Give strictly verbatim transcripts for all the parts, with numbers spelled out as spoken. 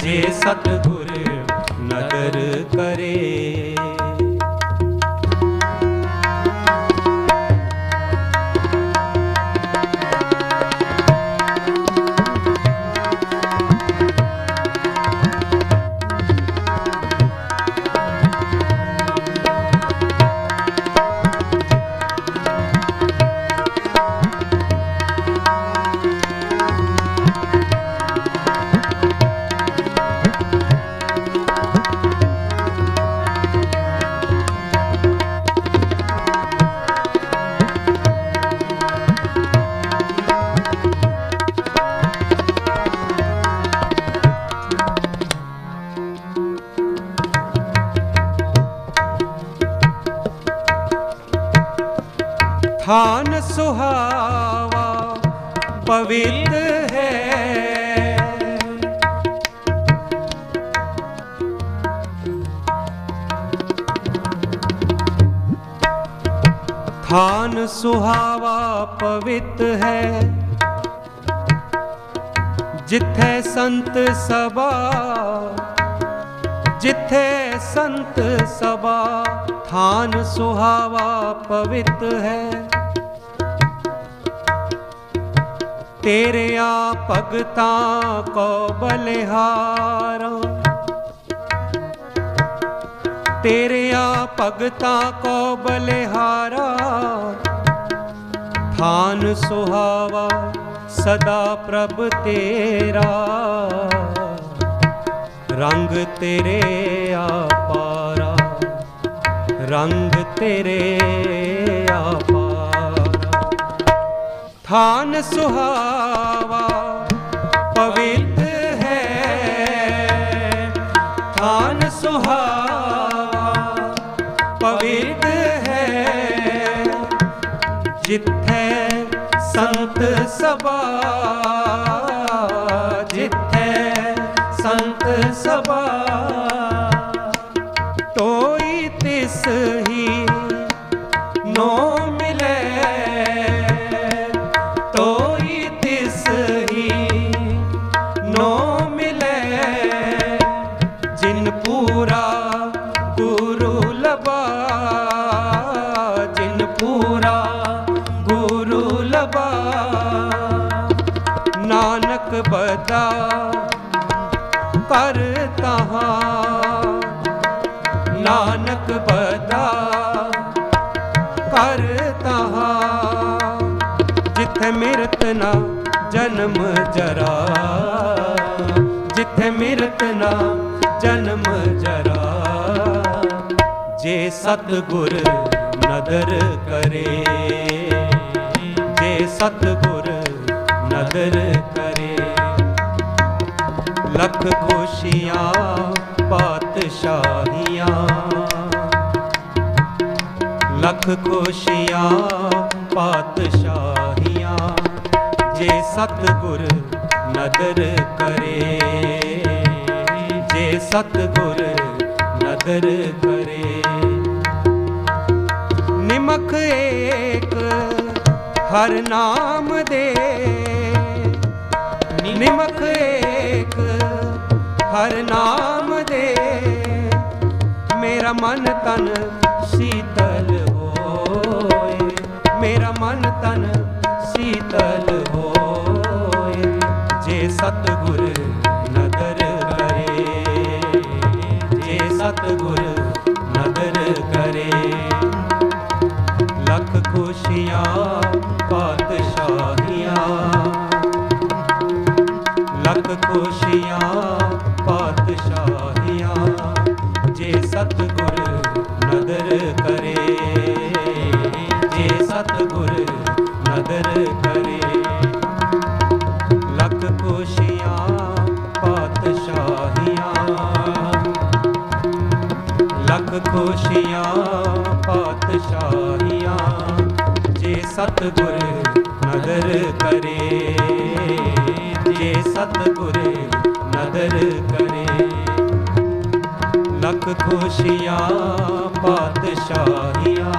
जे सतगुर नदर करे। थान सुहावा पवित्र है, थान सुहावा पवित्र है, जिथे संत सभा, जिथे संत सभा, थान सुहावा पवित्र है। तेरे आ भगतां को बलिहारा, तेरे आ भगतां को बलिहारा, थान सुहावा सदा प्रभ तेरा, रंग तेरे आपारा, रंग तेरे आपारा। थान सुहावा पवित्र है, थान सुहावा पवित्र है, जिथे संत सभा, जिथे संत सभा, तोई तिस ही नो मिले, तोई तिस ही नो मिले, जिन पूरा गुरु लबा, जिन पूरा गुरु लबा। नानक बदा कर तहाँ, नानक बदा कर तहाँ, जिथे मिरत ना जन्म जरा, जिथे मिरत ना जन्म जरा। जे सतगुर नदर करे, जे सतगुर नदर करे, लख खुशियाँ पातशाहियाँ, लख खुशियाँ पातशाहियाँ, जे सतगुर नदर करे, जे सतगुर नदर करे। निमख एक हर नाम दे, निमख एक हर नाम दे, मेरा मन तन शीतल होए, मेरा मन तन शीतल होए। जे सतगुर नदर करे, जे सतगुर नदर करे, लख खुशियाँ पातशाहियाँ, लख खुशियाँ पातशाहियाँ, जे सतगुर नदर करे, जे सतगुर नदर करे, लख खुशियाँ पातशाहियाँ, लख खुशियाँ पातशाहियाँ, जे सतगुर नदर करे, जे सतगुर नदर करे, लख खुशियाँ पातशाहियाँ,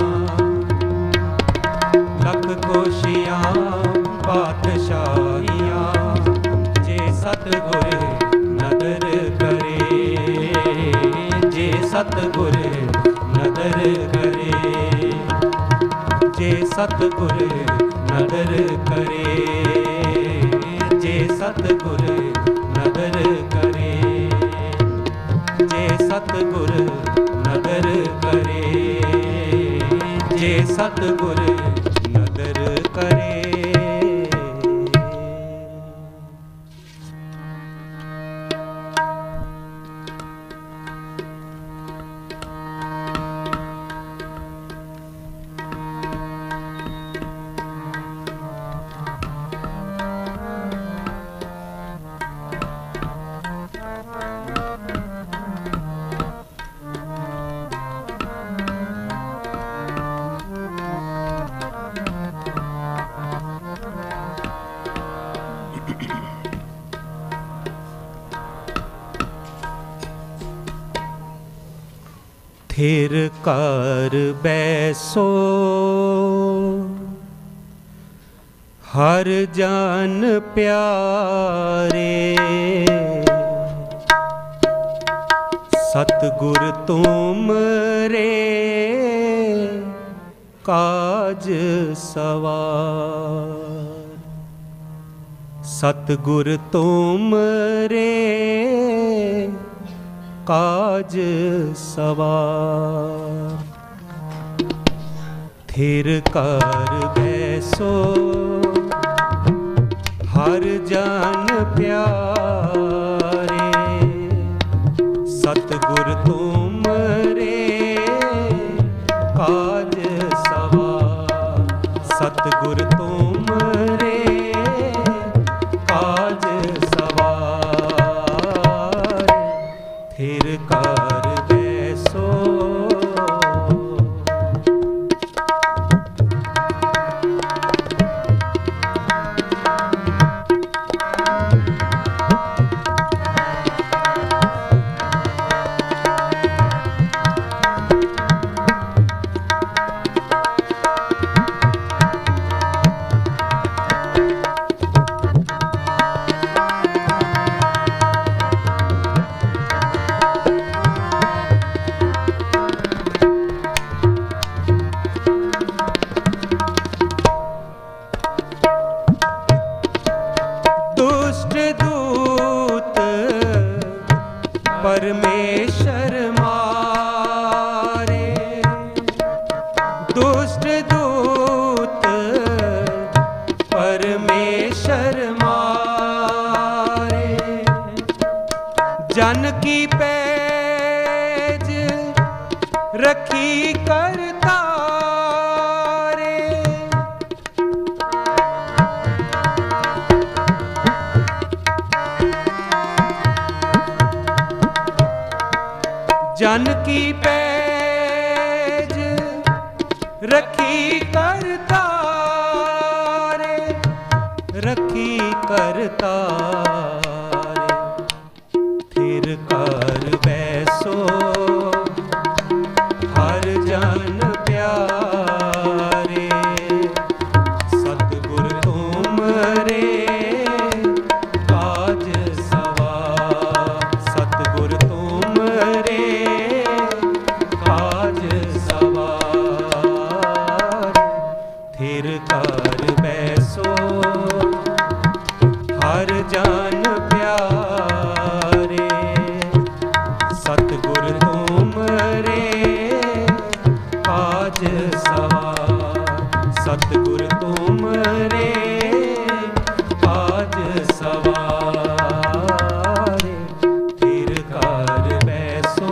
लख खुशियाँ पातशाहियाँ, जे सतगुर नदर सतगुर नदर करे, जे सतगुर नदर करे, जे सतगुर नदर करे, जे सतगुर नदर करे, जे सतगुर नदर करे। थिर कर बैसो हर जन प्यारे, सतगुर तुम रे काज सवार, सतगुर तुम रे काज सवार। थिर कर बैसो हर जन प्यारे, सतगुर तुम रे काज सवार, सतगुर तुम रे काज सवार। थिर कर बैसो परमेश्वर मारे, दुष्ट दूत परमेश्वर मारे, जन की पैज रखी करतारे, जन की पैज रखी करतारे, रखी करतारे। थिर कर बैसो हर जन प्यारे, सतगुर तुम रे काज सवार, सतगुर तुम रे काज सवार। थिर कर बैसो हर जन प्यारे, सतगुर तुम रे काज सवार, सतगुर तुम रे काज सवार। थिर कर बैसो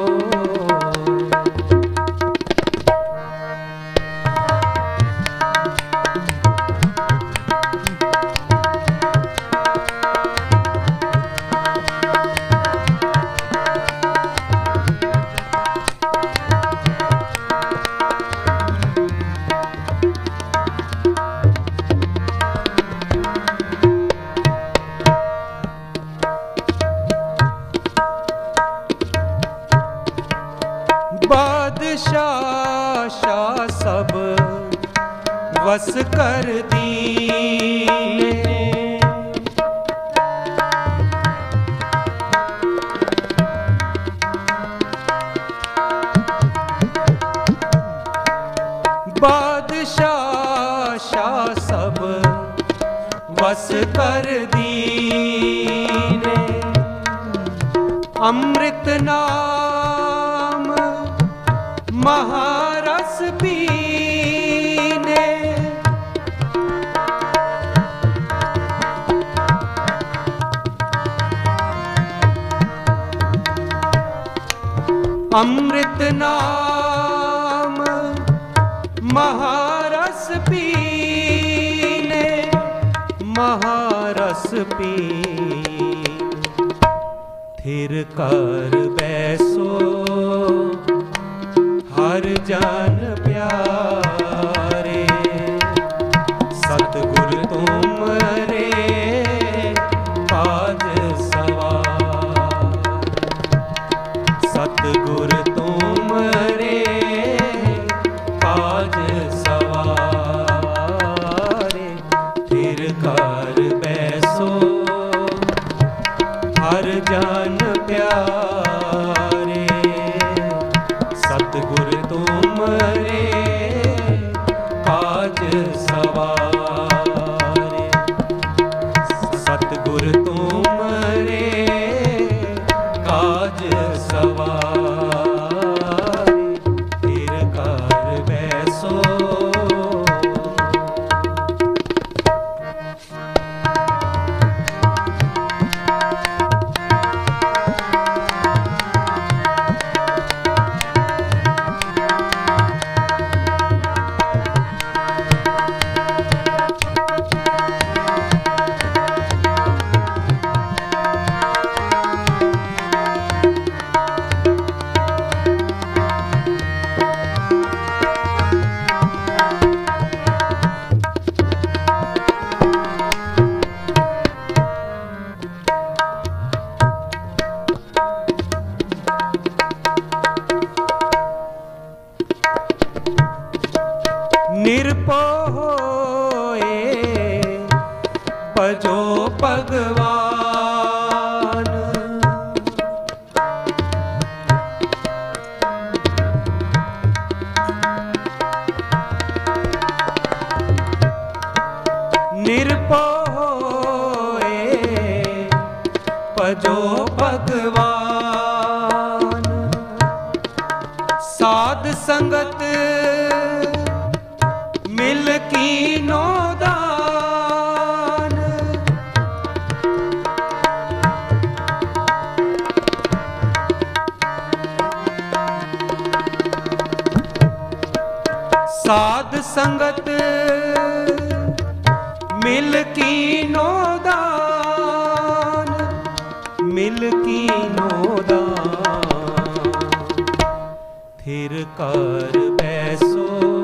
बादशाह शाह सब वस कर दीने, बादशाह शाह सब वस कर दीने, अमृत नाम महारस पीने, अमृत नाम महारस पीने, महारस पीने, थिर कर बैसो हर जन प्यारे, सतगुर तुमरे काज सवार, सतगुर तुमरे काज सवारे, थिर कर बैसो हर जन प्यारे, सतगुर तुमरे काज सवारे, सतगुर तुमरे काज सवारे, थिर कर बैसो। निरपोए पजो भगवान, निरपोए पजो भगवान, साध संगत मिल कीनो दान, साध संगत मिल कीनो दान, मिल कीनो दान, थिर कर बैसो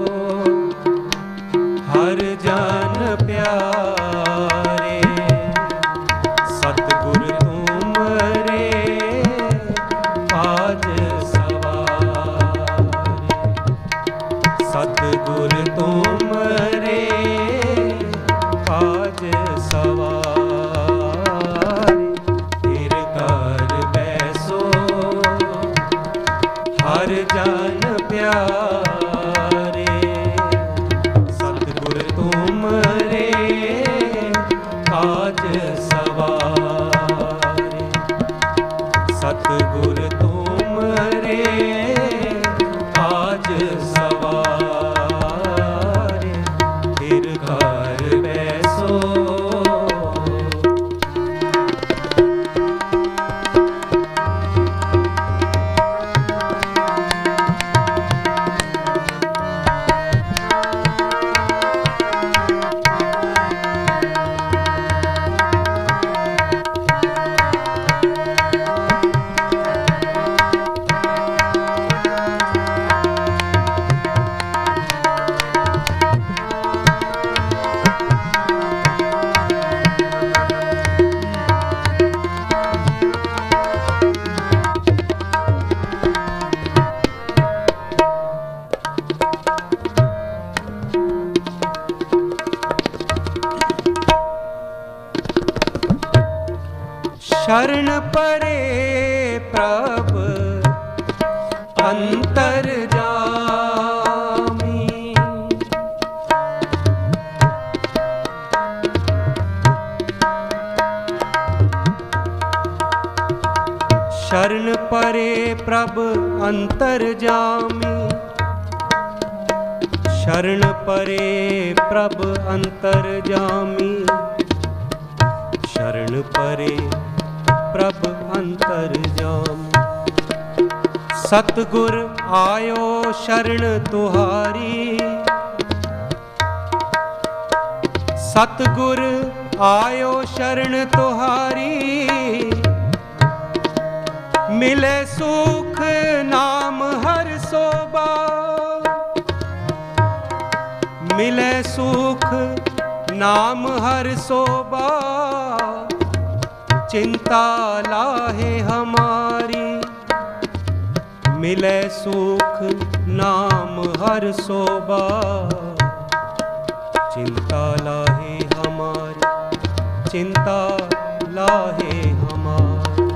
हर जन प्यारे, सतगुर तुमरे काज सवारे, सतगुर तुमरे काज सवारे, थिर कर बैसो हर जन प्यारे, सतगुर तुमरे काज सवारे, सतगुर तुमरे काज सवारे, थिर कर बैसो। शरण परे प्रभ अंतर जामी, अंतरजामी। शरण परे प्रभ अंतरजामी, शरण परे प्रभ अंतरजामी। सतगुर आयो शरण तुहारी, सतगुर आयो शरण तुहारी। मिले सुख नाम हर सोबा, मिले सुख नाम हर सोबा। चिंता लाहे हमारी, मिले सुख नाम हर सोबा। चिंता लाहे हमारी, चिंता लाहे हमारी।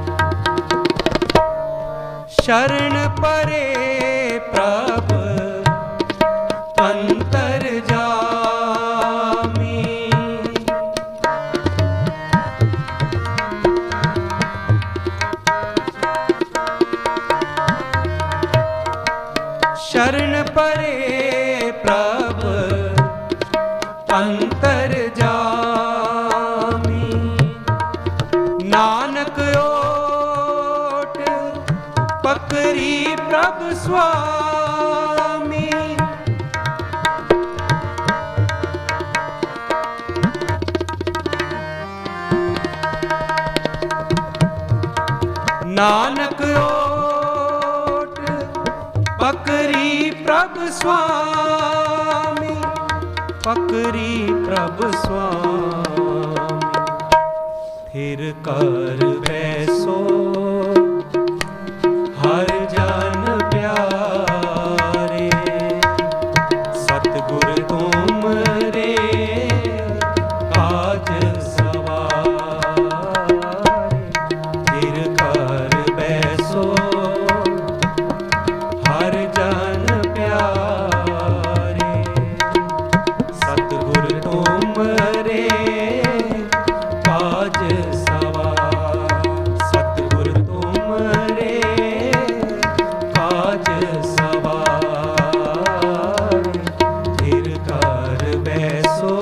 शरण परे प्रभ अंतरजामी। शरण परे प्रभ अंतरजामी। नानक ओट पकरी प्रभ स्वामी। नानक ओट पकरी प्रभ स्वामी, पकरी प्रभ स्वामी। फिर कर बैसो हर जन प्यारे। सतगुर तुम रे काज सवारे। फिर कर बैसो हर जन प्यारे। सतगुर तुम रे काज सवारे। सतगुर तुम रे काज सवारे। फिर कर बैसो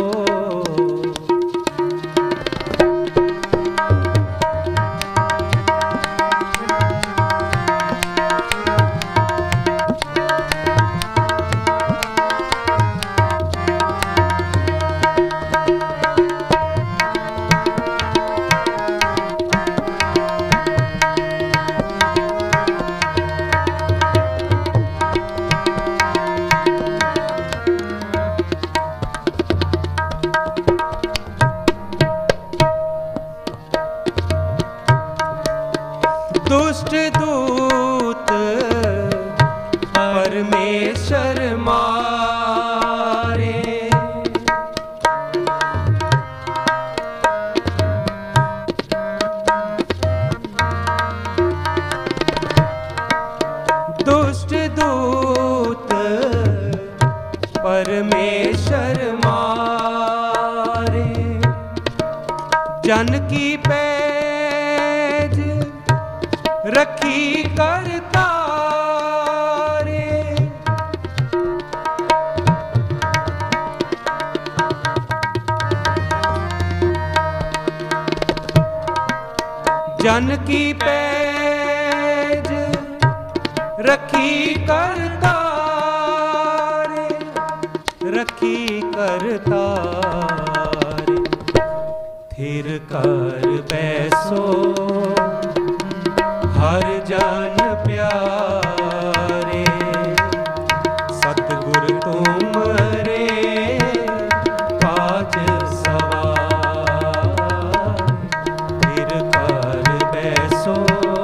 दुष्ट दूत परमेश्वर मारे। दुष्ट दूत परमेश्वर मारे। जन की पैज रखी करतारे। जन की पैज रखी करतारे, रखी करतारे। फिर कर बैसो हर जन प्यारे। सतगुर तुम रे काज सवारे। फिर कर बैसो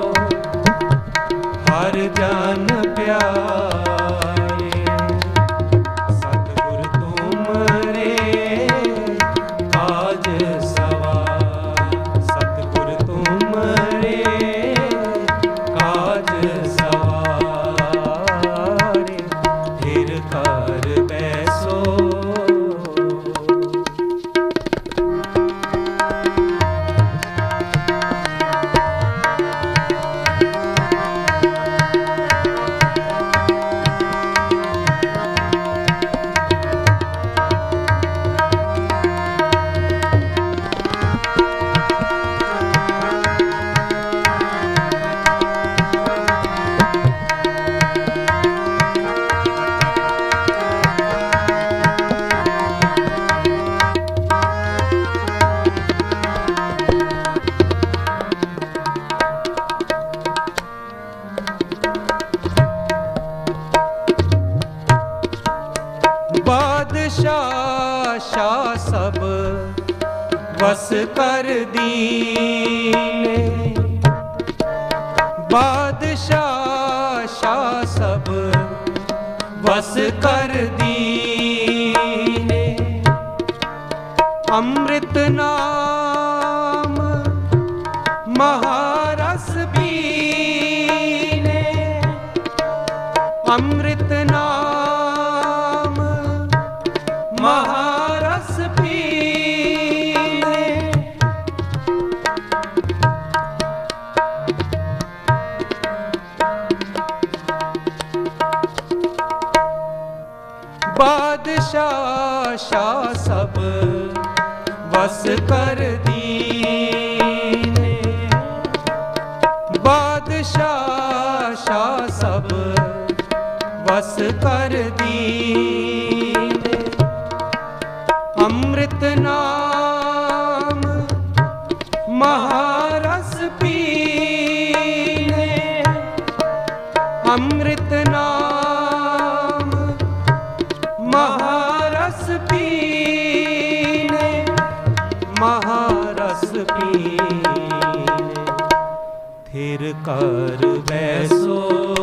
हर जन प्यारे। सतगुर तुम रे काज सवारे। सतगुर तुम रे बादशाह शाह सब बस कर दीने, बादशाह शाह सब बस कर दीने। अमृत नाम महारस पीने, अमृत नाम महारस पीने। बादशाह शाह सब बस कर दीने, बादशाह शाह सब बस कर दीने। अमृत नाम महारस पीने, अमृत नाम महारस पीने, महारस पीने। थिर कर बैसो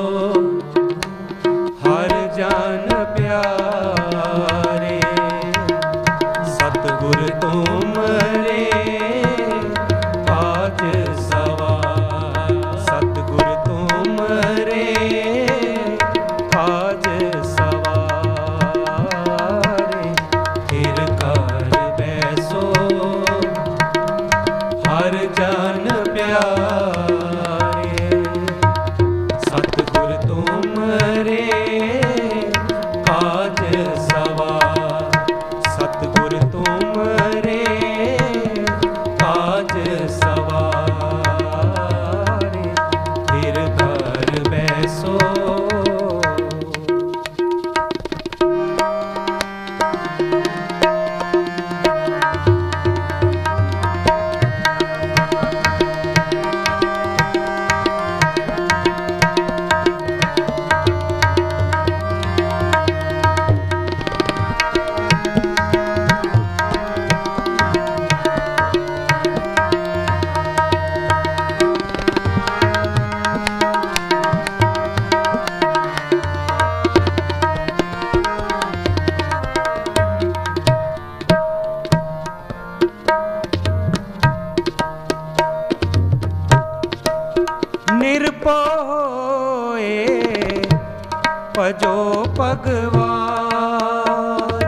हर जान प्यारे, सतगुर तुमरे आज सवार, सतगुर तुमरे आज सवार। थिर कर बैसो हर जान प्यारे, सतगुर तुमरे आज सवार, सतगुर तुमरे आज सवार। थिर कर बैसो निर्भय भजो भगवान,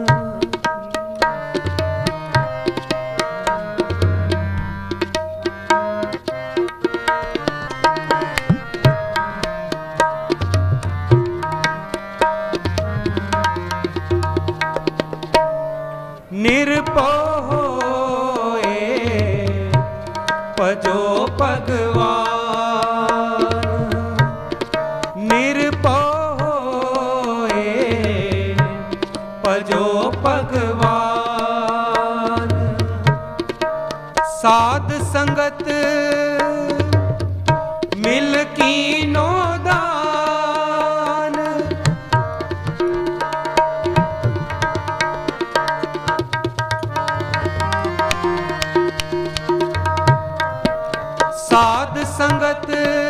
निर्भय भजो भगवान, भजो भगवान। साध संगत मिल कीनो दान, साध संगत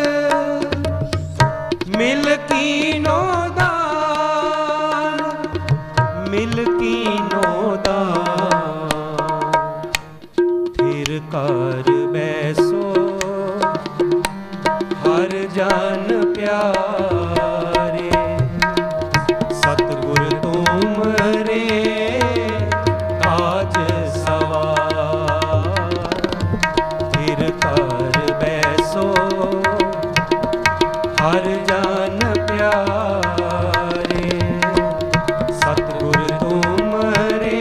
मिल कीनो दान, मिल कीनो दान। थिर कर बैसो हर जान प्यारे, सतगुर तुमरे आज सवार। थिर कर बैसो हर जान प्यारे, सतगुर तुमरे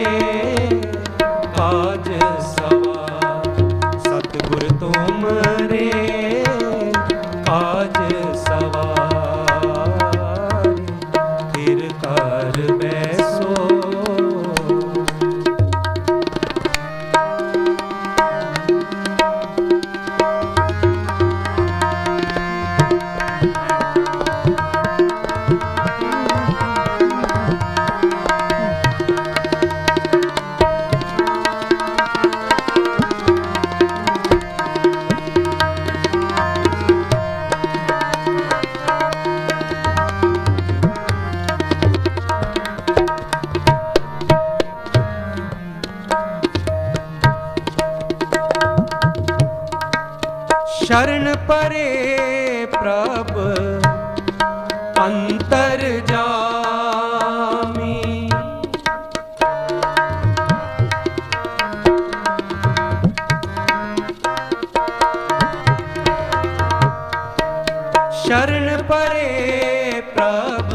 आज सवार, सतगुर तुमरे आज सवार। थिर कर बैसो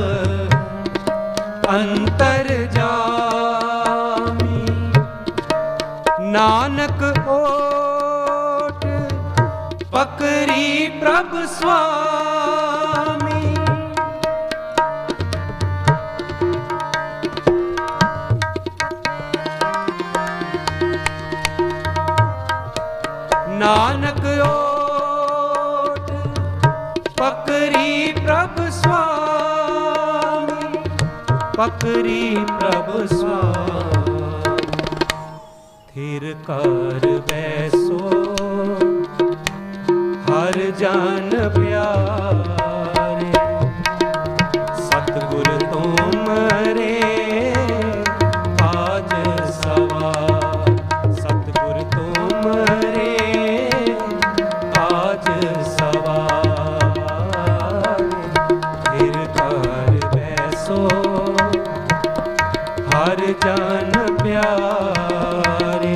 अंतर जामी। नानक ओट पकरी प्रभ स्वामी। नानक ओट पकरी प्रभ स्वामी, पकरी प्रभ स्वामी। थिर कर बैसो हर जन प्यारे, सतगुर तुमरे काज सवार। सतगुर तुमरे काज सवार। थिर कर बैसो हर जन प्यारे,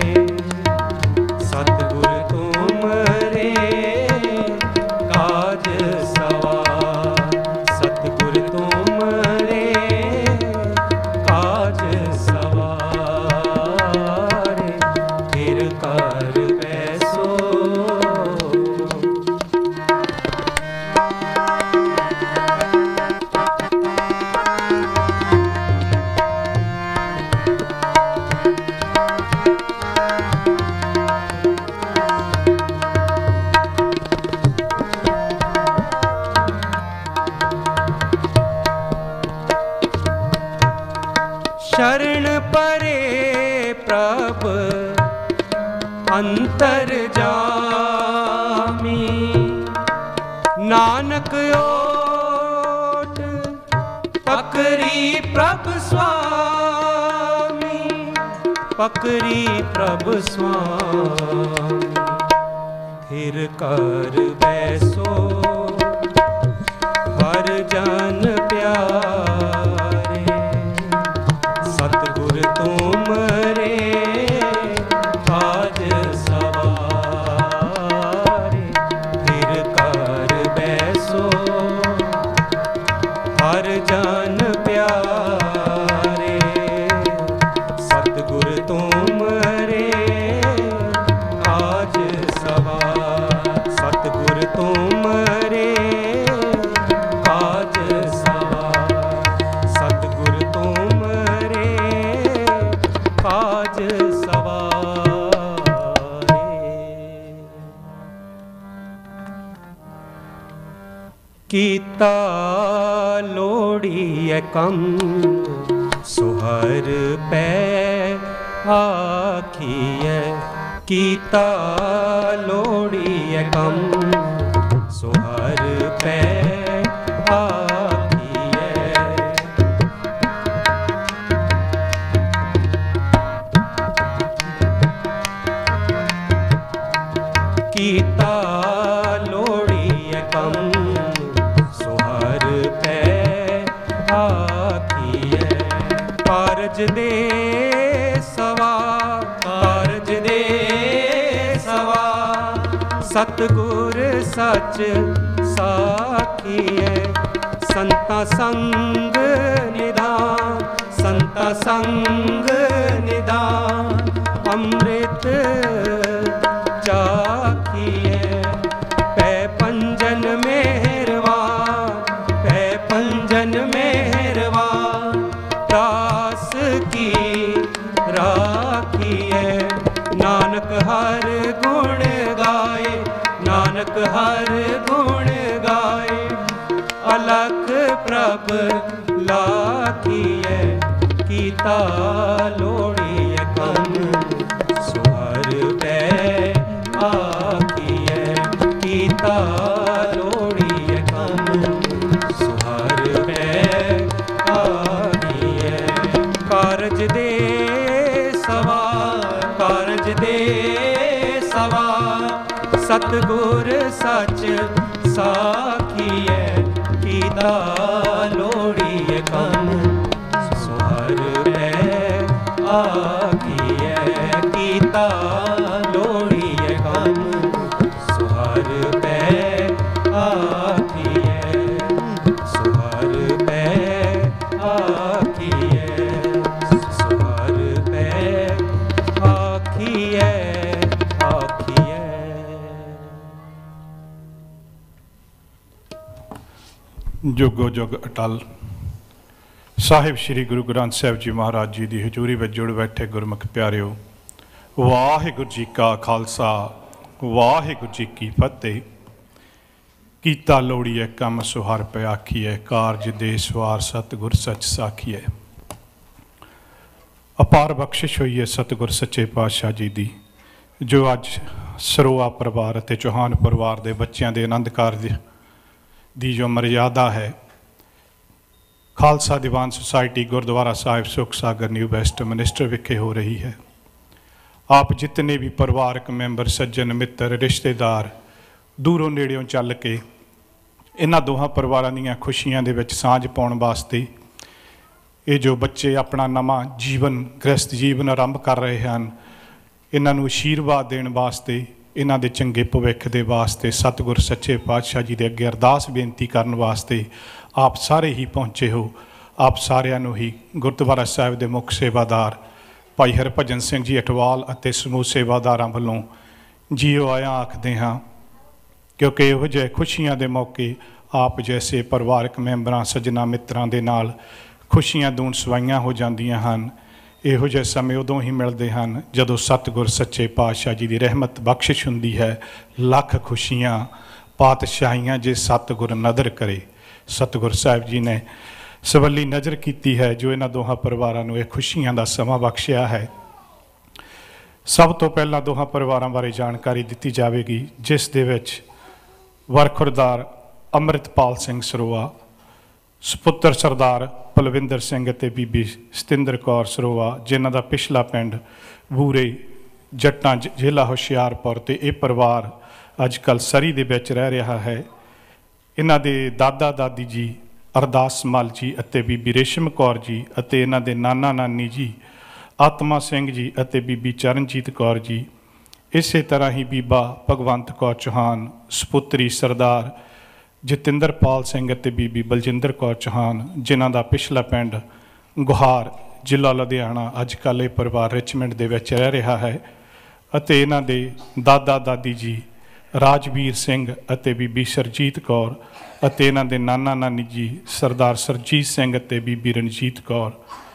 सतगुर तुमरे काज सवार। सतगुर तुमरे काज सवार। फिर कर बैसो शरण परे प्रभ अंतर जामी। नानक ओट पकरी प्रभ स्वामी, पकरी प्रभ स्वामी। थिर कर बैसो हर जन प्यारे, सतगुर तुमरे काज सवार। फिर कर बैसो हर जन प्यारे, सतगुर तुमरे काज सवार। सतगुर तुमरे काज सवार। सतगुर तुमरे काज सवारे। कीता लोड़िए कम सुहर पै आखिए। कीता लोड़िए कम सुहर पै आखिए। कीता लोड़िए कम सुहर पै आखिए। कारज दे सवा, कारज दे सवा। सतगुर सच साखिए। संता संग निधान, संता संग निधान। अमृत चाखिए पै पंजन मेहरबान, पै पंजन मेहरबान। दास की राखिए नानक हर गुण गाए, नानक हर गुण गाए। अलख प्रभ लाखिए कीता लोड़िए कम सुहर पै आखिए। कीता लोड़िए कम सुहर पै आखिए। कारज दे सवा, कारज दे सवा। सतगुर सच साखिए कीता लोड़िए कम सुहर पै आखिए। कीता लोड़िए कम सुहर पै आखिए। सुहर पै जुगो जुग अटल। साहिब श्री गुरु ग्रंथ साहिब जी महाराज जी की हजूरी में जुड़ बैठे गुरमुख प्यारिओ, वाहिगुरू जी का खालसा वाहिगुरू जी की फतेह। कीता लोड़ीए कम सुहर पे आखिए, कारज दे सवार सतगुर सच साखिए। अपार बख्शिश हुई है सतगुर सच्चे पातशाह जी की, जो अज सरोआ परिवार ते चौहान परिवार के बच्चों के आनंद कारज की जो मर्यादा है Khalsa Diwan society Gurdwara Sahib Sukh Sagar New Westminster विखे हो रही है। आप जितने भी परिवारक मैंबर सज्जन मित्र रिश्तेदार दूरों नेड़ों चल के इन्हां दोहां परिवारां दीयां खुशियां दे विच सांझ पाउण वास्ते ये जो बच्चे अपना नवां जीवन गृहस्थ जीवन आरंभ कर रहे हैं, इन्हां नूं आशीर्वाद देण वास्ते, इन्हां दे चंगे भविख दे वास्ते सतगुर सच्चे पातशाह जी दे अगे अरदास बेनती करन वास्ते आप सारे ही पहुँचे हो। आप सारिਆਂ ਨੂੰ ही गुरुद्वारा साहिब के मुख सेवादार भाई हरभजन सिंह जी अटवाल ਅਤੇ समूह सेवादारां ਵੱਲੋਂ जीओ आया आखते हाँ, क्योंकि ਇਹੋ ਜਿਹੇ खुशियां के मौके आप जैसे परिवारक मैंबरां सज्जनां मित्रां दे नाल खुशियां दूण सवाइयां हो जांदियां हन। ਇਹੋ ਜਿਹੇ समय उदों ही मिलते हैं जदों सतगुर सच्चे पातशाह जी की रहमत बख्शिश हुंदी है। लख खुशियां पातशाहियां जे सतगुर नदर करे। सतगुर साहिब जी ने सवली नज़र की है जो इन्हां दोहां परिवारां नूं इह खुशियां दा समां बख्शिया है। सब तो पहला दोहां परिवारां बारे जानकारी दित्ती जाएगी, जिस दे विच वरखुरदार अमृतपाल सिंह सरोआ, सुपुत्र सरदार पलविंदर सिंह ते बीबी सतिंदर कौर सरोआ, जिन्हां दा पिछला पिंड बूरे जट्टां जिला हुशियारपुर ते इह परिवार अजकल सरी दे विच रह रहा है। इन्हां दे दादा दादी जी अरदास मल जी अते बीबी रेशम कौर जी अते इन्हां दे नाना नानी जी आत्मा सिंह जी अते बीबी चरणजीत कौर जी, इसे तरह ही बीबा भगवंत कौर चौहान, सपुत्री सरदार जतिंदरपाल सिंह अते बीबी बलजिंदर कौर चौहान, जिन्हां दा पिछला पिंड गुहार जिला लुधियाना अजकल ये परिवार रिचमंड दे विच रह रहा है। अते इन्हां दे दादा दादी जी राजवीर सिंह अते बीबी सरजीत कौर अते इन्हां दे नाना नानी जी सरदार सरजीत सिंह अते बीबी रणजीत कौर।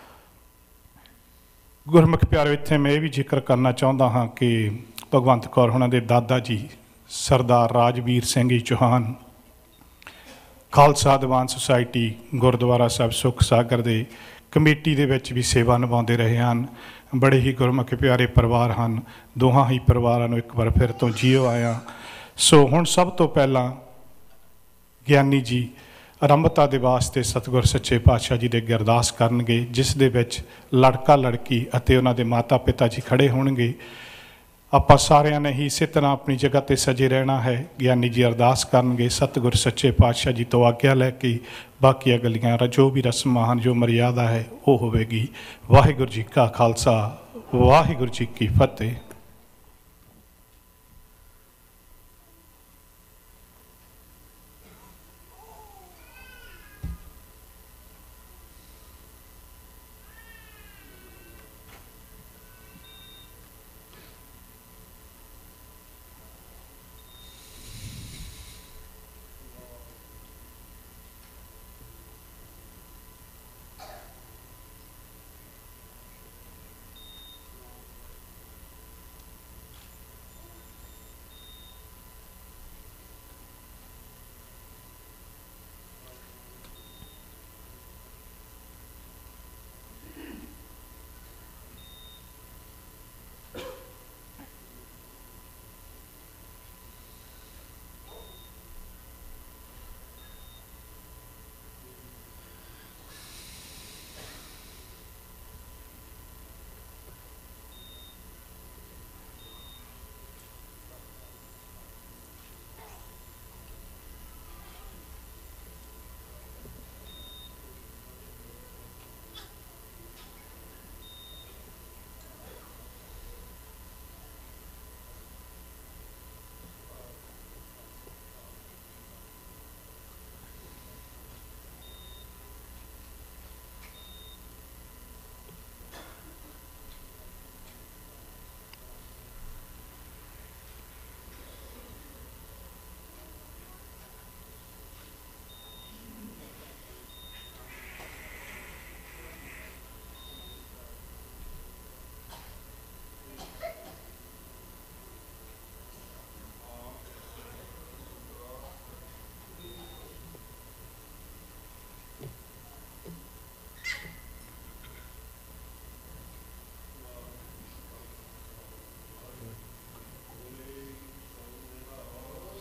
गुरमुख प्यारे, इत्थे मैं ये भी जिक्र करना चाहता हाँ कि भगवंत कौर होना दे दादा जी सरदार राजवीर सिंह जी चौहान खालसा दीवान सोसाइटी गुरुद्वारा साहिब सुख सागर दे कमेटी दे विच भी सेवा निभाते रहे हैं। बड़े ही गुरमुख प्यारे परिवार हैं। दोहां ही परिवारां नूं एक बार फिर तो जीओ आया। सो हुण सब तो पहला ज्ञानी जी आरंभता दे वास्ते सतगुर सच्चे पातशाह जी दे अगे अरदास करनगे, जिस दे विच लड़का लड़की अते उन्हां दे माता पिता जी खड़े होणगे। आपां सारिਆਂ ने ही इसे तरह अपनी जगह ते सजे रहना है। ज्ञानी जी अरदास करनगे, सतगुर सच्चे पातशाह जी तो आग्ञा लैके बाकी गलियां जो भी रस्मां हैं जो मर्यादा है वो होवेगी। वाहिगुरू जी का खालसा वाहिगुरू जी की फतेह।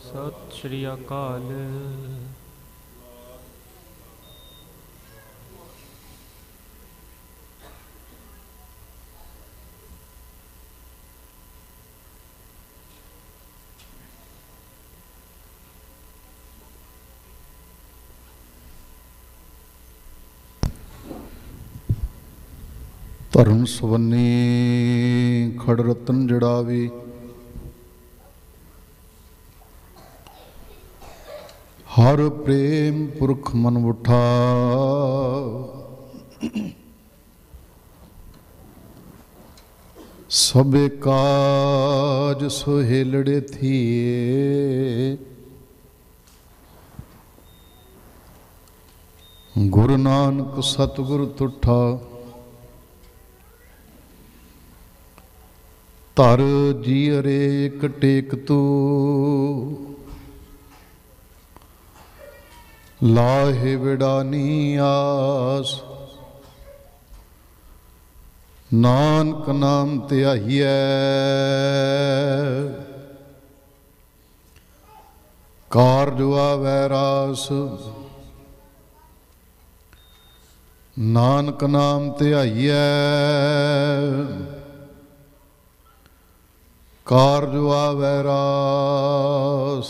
ਸਤਿ ਸ਼੍ਰੀ ਅਕਾਲ। ਧਰਮ ਸਵੰਨੀ ਖੜ ਰਤਨ ਜੜਾਵੀ, ਹਰ ਪ੍ਰੇਮ ਪੁਰਖ ਮਨ ਉਠਾ। ਸਭੇ ਕਾਜ ਸੁਹੇਲੜੇ ਥੀਏ, ਗੁਰੂ ਨਾਨਕ ਸਤਿਗੁਰ ਤੁਠਾ। ਧਰ ਜੀ ਅਰੇਕ ਟੇਕ ਤੂ, ਲਾਹੇ ਵਿਡਾਨੀ ਆਸ। ਨਾਨਕ ਨਾਮ ਧਿਆਈਐ, ਕਾਰਜ ਆਵੈ ਰਾਸ। ਨਾਨਕ ਨਾਮ ਧਿਆਈਐ, ਕਾਰਜ ਆਵੈ ਰਾਸ।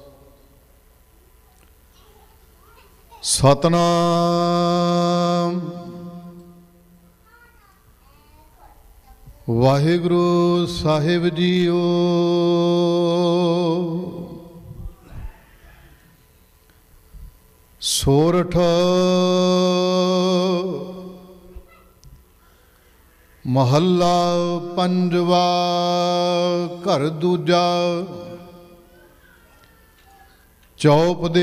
ਸਤਨਾਮ ਵਾਹਿਗੁਰੂ ਸਾਹਿਬ ਜੀਓ। ਸੋਰਠ ਮਹੱਲਾ ਪੰਜਵਾ, ਘਰ ਦੂਜਾ। ਚੌਪ ਦੇ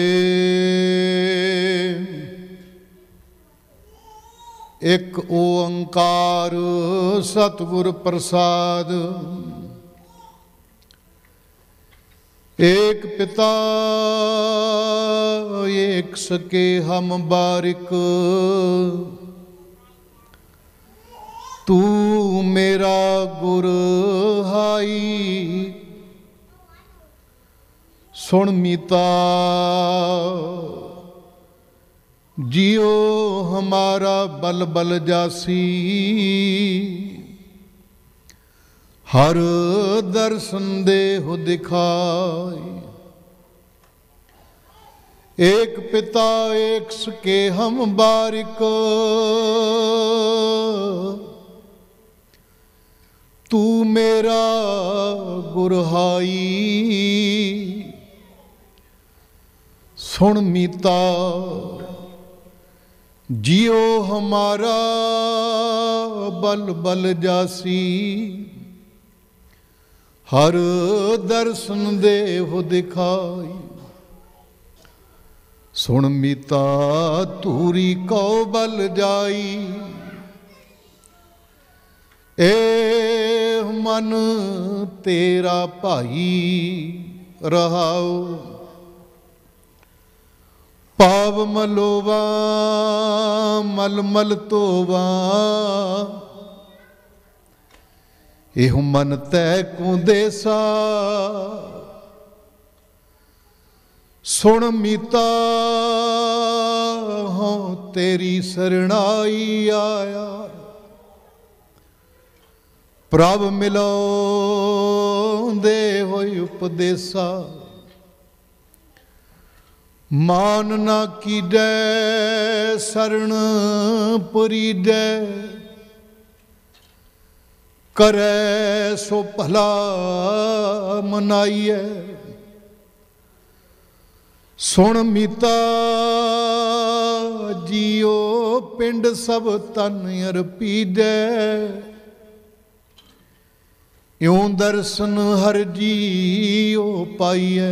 ਇੱਕ ਓੰਕਾਰ ਸਤਿਗੁਰ ਪ੍ਰਸਾਦ। ਏਕ ਪਿਤਾ ਏਕ ਸਕੇ ਹਮ ਬਾਰਿਕ, ਤੂੰ ਮੇਰਾ ਗੁਰ ਹਾਈ। ਸੁਣ ਮੀਤਾ ਜਿਉ ਹਮਾਰਾ ਬਲ ਬਲ ਜਾਸੀ, ਹਰ ਦਰਸ਼ਨ ਦੇਹੁ ਦਿਖਾਈ। ਏਕ ਪਿਤਾ ਏਕ ਸਕੇ ਹਮ ਬਾਰਿਕ, ਤੂੰ ਮੇਰਾ ਗੁਰ ਹਾਈ। ਸੁਣ ਮੀਤਾ ਜਿਉ ਹਮਾਰਾ ਬਲ ਬਲ ਜਾਸੀ, ਹਰ ਦਰਸ਼ਨ ਦੇਹੁ ਦਿਖਾਈ। ਸੁਣ ਮੀਤਾ ਧੂਰੀ ਕਉ ਬਲ ਜਾਈ, ਏ ਮਨ ਤੇਰਾ ਭਾਈ ਰਹਾਉ। ਪਾਵ ਮਲੋਵਾ ਮਲ ਮਲ ਧੋਵਾ, ਇਹੋ ਮਨ ਤੈ ਕੂ ਦੇਸਾ। ਸੁਣ ਮੀਤਾ ਹਉ ਤੇਰੀ ਸਰਣਾਈ ਆਇਆ, ਪ੍ਰਭ ਮਿਲੋ ਦੇ ਹੋਇ ਉਪਦੇਸਾ। ਮਾਨ ਨਾ ਕੀਜੈ ਸਰਣ ਪੁਰੀਜੈ, ਕਰੈ ਸੋ ਭਲਾ ਮਨਾਈਐ। ਸੁਣ ਮੀਤਾ ਜੀਓ ਪਿੰਡ ਸਭ ਤਨ ਅਰਪੀਜੈ, ਇਉ ਦਰਸ਼ਨ ਹਰ ਜੀਉ ਪਾਈਐ।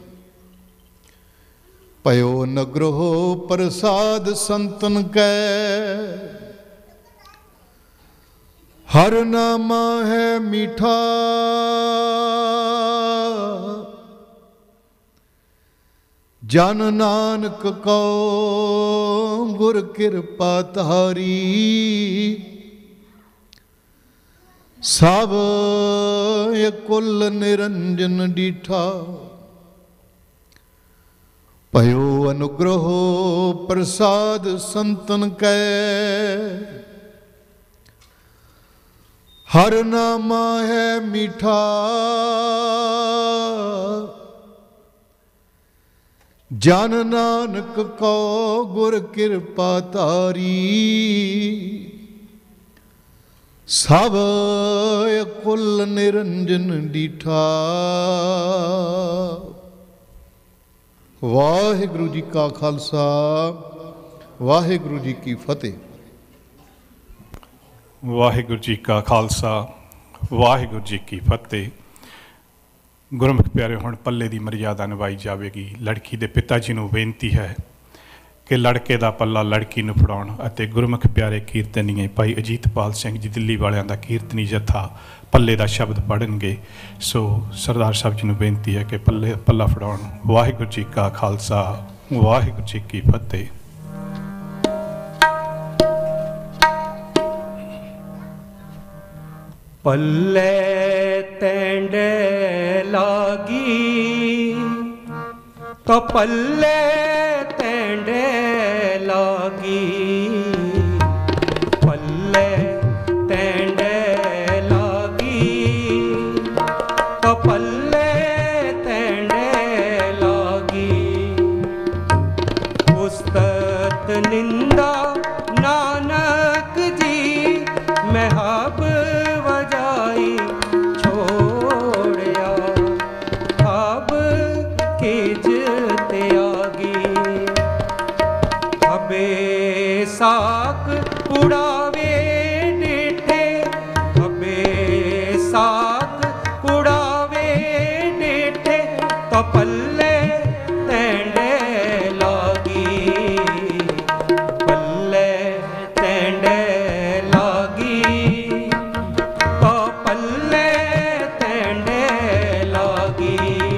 ਪਇਓ ਨਗਰੋ ਪ੍ਰਸਾਦ ਸੰਤਨ ਕੈ, ਹਰ ਨਾਮਾ ਹੈ ਮੀਠਾ। ਜਨ ਨਾਨਕ ਕਉ ਗੁਰ ਕਿਰਪਾ ਤਾਰੀ, ਸਭ ਕੁਲ ਨਿਰੰਜਨ ਡੀਠਾ। भयो अनुग्रहो प्रसाद संतन कै, हर नामा है मीठा, जन नानक को गुर कृपा तारी, सब कुल निरंजन डीठा। वाहिगुरु जी का खालसा, वाहिगुरु जी की फतेह। वाहिगुरु जी का खालसा, वाहिगुरु जी की फतेह। गुरमुख प्यारे, हुण पल्ले की मर्यादा निभाई जाएगी। लड़की के पिता जी को बेनती है कि लड़के का पल्ला लड़की नूं फड़ाउण अते गुरमुख प्यारे कीर्तनीए भाई अजीतपाल सिंह जी दिल्ली वालियां दा कीर्तनी जत्था पल्ले का शब्द पढ़नगे। सो सरदार साहब जी को बेनती है कि पल्ले पल्ला फड़ाउण। वाहिगुरु जी का खालसा, वाहिगुरु जी की फतेह। पल्ले तेंडे लागी तो पल्ले तेंडे लागी, पल्ले तेंडे लागी तो पल्ले तेंडे लागी। उस्तत निंदा नानक जी महब वजाई छोड़या, अब किज त्यागी। अबे साक उड़ावे डेठे, अबे साक उड़ावे डेठे तो पल्ले तेंडे लागी, पल्ले तेंडे लागी तो पल्ले तेंडे लागी,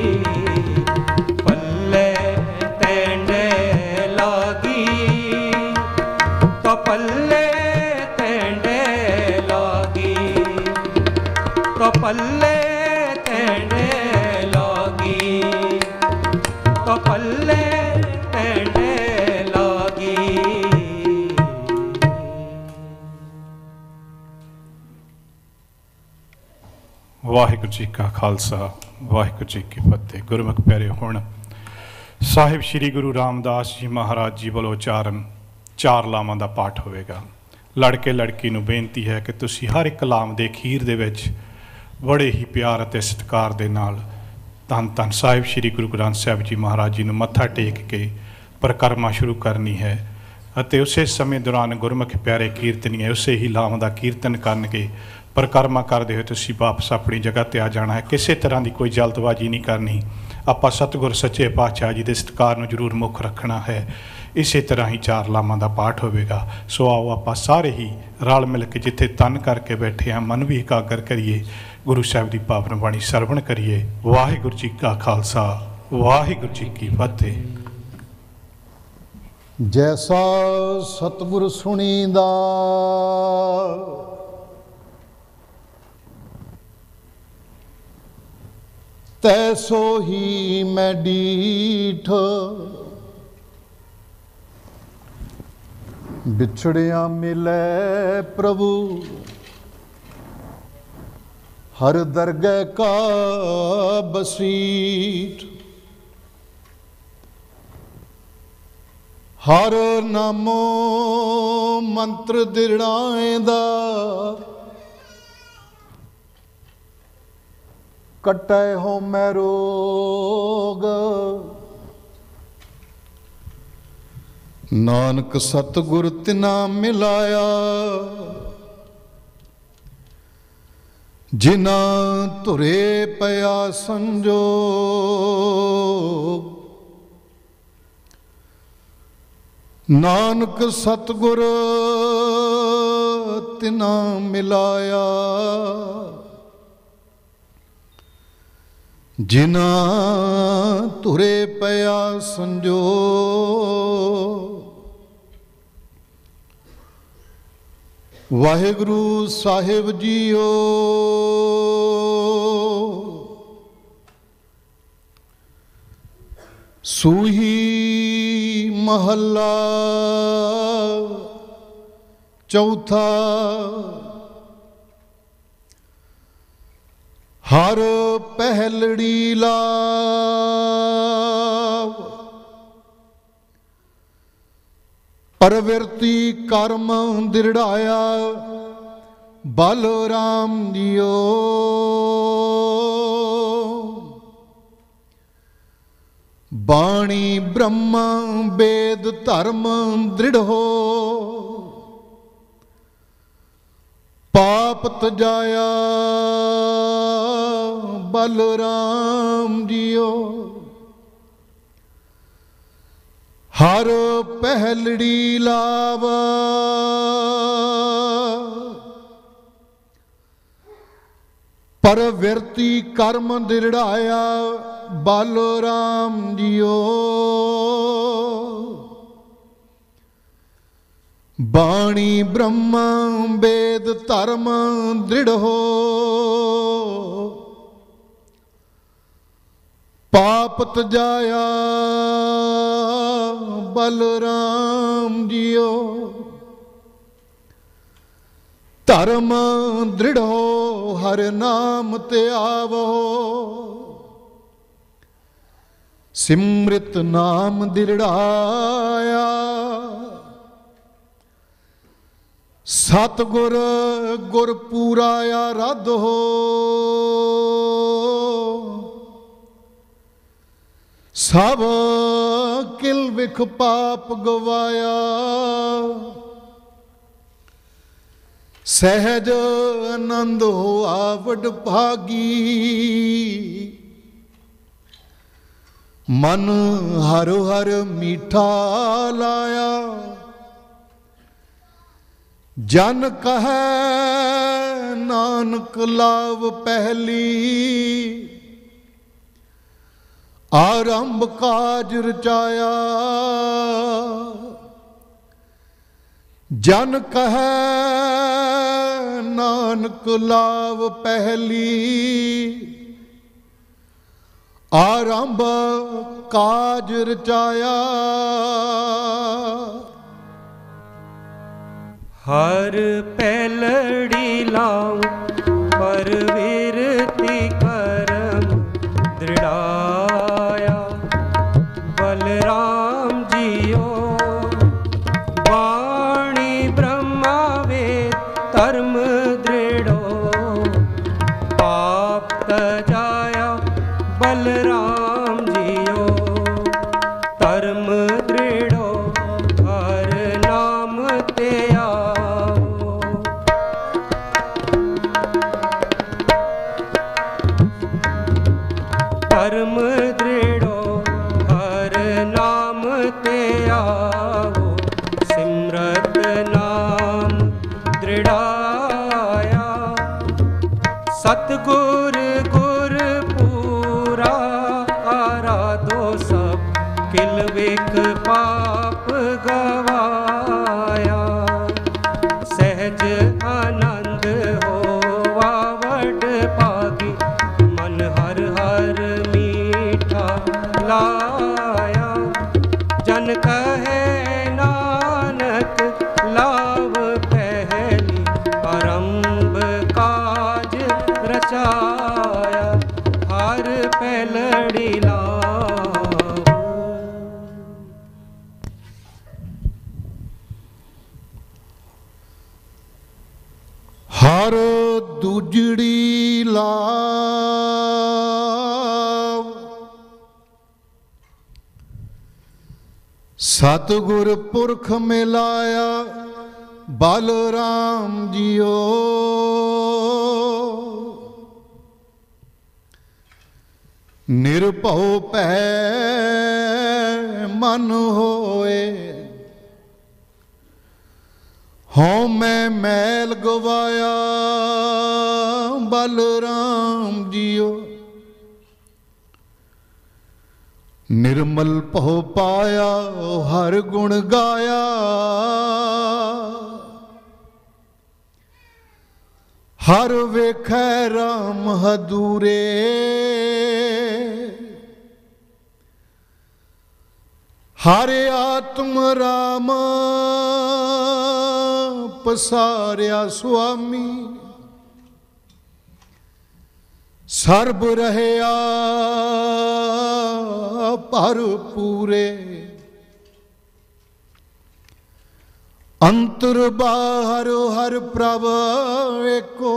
पल्ले तेंडे लागी तो पल्ले तेंडे लागी, तो पल्ले तेंडे लागी, तो पल्ले तेंडे लागी। वाहिगुरु जी का खालसा, वाहिगुरु जी की फतेह। गुरमुख प्यारे, हुण साहिब श्री गुरु रामदास जी महाराज जी वालों उचारण चार लावां दा पाठ होवेगा। लड़के लड़की नूं बेनती है कि तुसीं हर एक लाम दे खीर दे विच बड़े ही प्यार अते सत्कार दे नाल धन धन साहिब श्री गुरु ग्रंथ साहिब जी महाराज जी नूं मत्था टेक के परिक्रमा शुरू करनी है अते उसे समय दौरान गुरमुख प्यारे कीर्तनीए उसे ही लाम दा कीर्तन करनगे। परिक्रमा करते हुए तुसीं वापस अपनी जगह ते आ जाना है। किसी तरह की कोई जल्दबाजी नहीं करनी। आपां सतगुर सच्चे पातशाह जी के सत्कार नूं जरूर मुख रखना है। इसे तरह ही चार लामां दा पाठ होवेगा। सो आओ आपां सारे ही रल मिल के जिथे तन करके बैठे हैं मन भी एकागर करिए, गुरु साहिब की पावन बाणी सरवण करिए। वाहिगुरु जी का खालसा, वाहिगुरु जी की फतेह। जैसा सतगुर सुनीदा तैसो ही मैं डीठ, बिछड़िया मिले प्रभु हर दरगह का बसीठ। हर नामो मंत्र दिड़ाएंदा कटे हो मैं रोग। नानक सतगुर तिना मिलाया जिना तुरे पया संजोग। नानक सतगुर तिना मिलाया जिना तुरे पया संजो। वाहिगुरु साहिब जीओ सूही महला चौथा। हर पहलड़ी लाव प्रवृत्ति कर्म दृढ़ाया बलराम जियो। बाणी ब्रह्म वेद धर्म दृढ़ हो पाप तजाया बलराम जियो। हर पहलड़ी लावा प्रवृत्ति कर्म दृढ़ाया बलराम जियो। बाणी ब्रह्म वेद धर्म दृढ़ हो पाप तजाया बलराम जियो। धर्म दृढ़ हो हर नाम ते आवो सिमृत नाम दृढ़ाया। सतगुर गुर पूराया रद हो सब किल विख पाप गवाया। सहज आनंद हो आवड भागी मन हर हर मीठा लाया। जन कहे नानक लाव पहली आरंभ काज रचाया। जन कहे नानक लाव पहली आरंभ काज रचाया। हर पहलड़ी लाऊं परविरति कर्म दृढ़ाया बलराम जियो। वाणी ब्रह्मा वेद धर्म दृढ़ो पाप तजाया बलराम जियो। धर्म दृढ़ो हर नाम ते आओ। धर्म दृढ़ो हर नाम ते आओ सिमरत नाम दृढ़ाया। सतगुर गुर पूरा आराधो सब किल विख पाप गवाया। सहज आनंद हो वावड पागी मन हर हर मीठा लाया। जन कहे नानक लाव पहली आरंभ काज रचाया। हर पहलड़ी लाव। हर दूजड़ी लाव सतगुर पुरख मिलाया बलराम जियो। निरभव पै मन होए हों मैं मैल गवाया बलराम जियो। निर्मल पह पाया हर गुण गाया। हर वेखै राम हदूरे हरे आत्म राम पसारिया स्वामी, सर्ब रहया पर पूरे, अंतर बाहर हर प्रभ एको,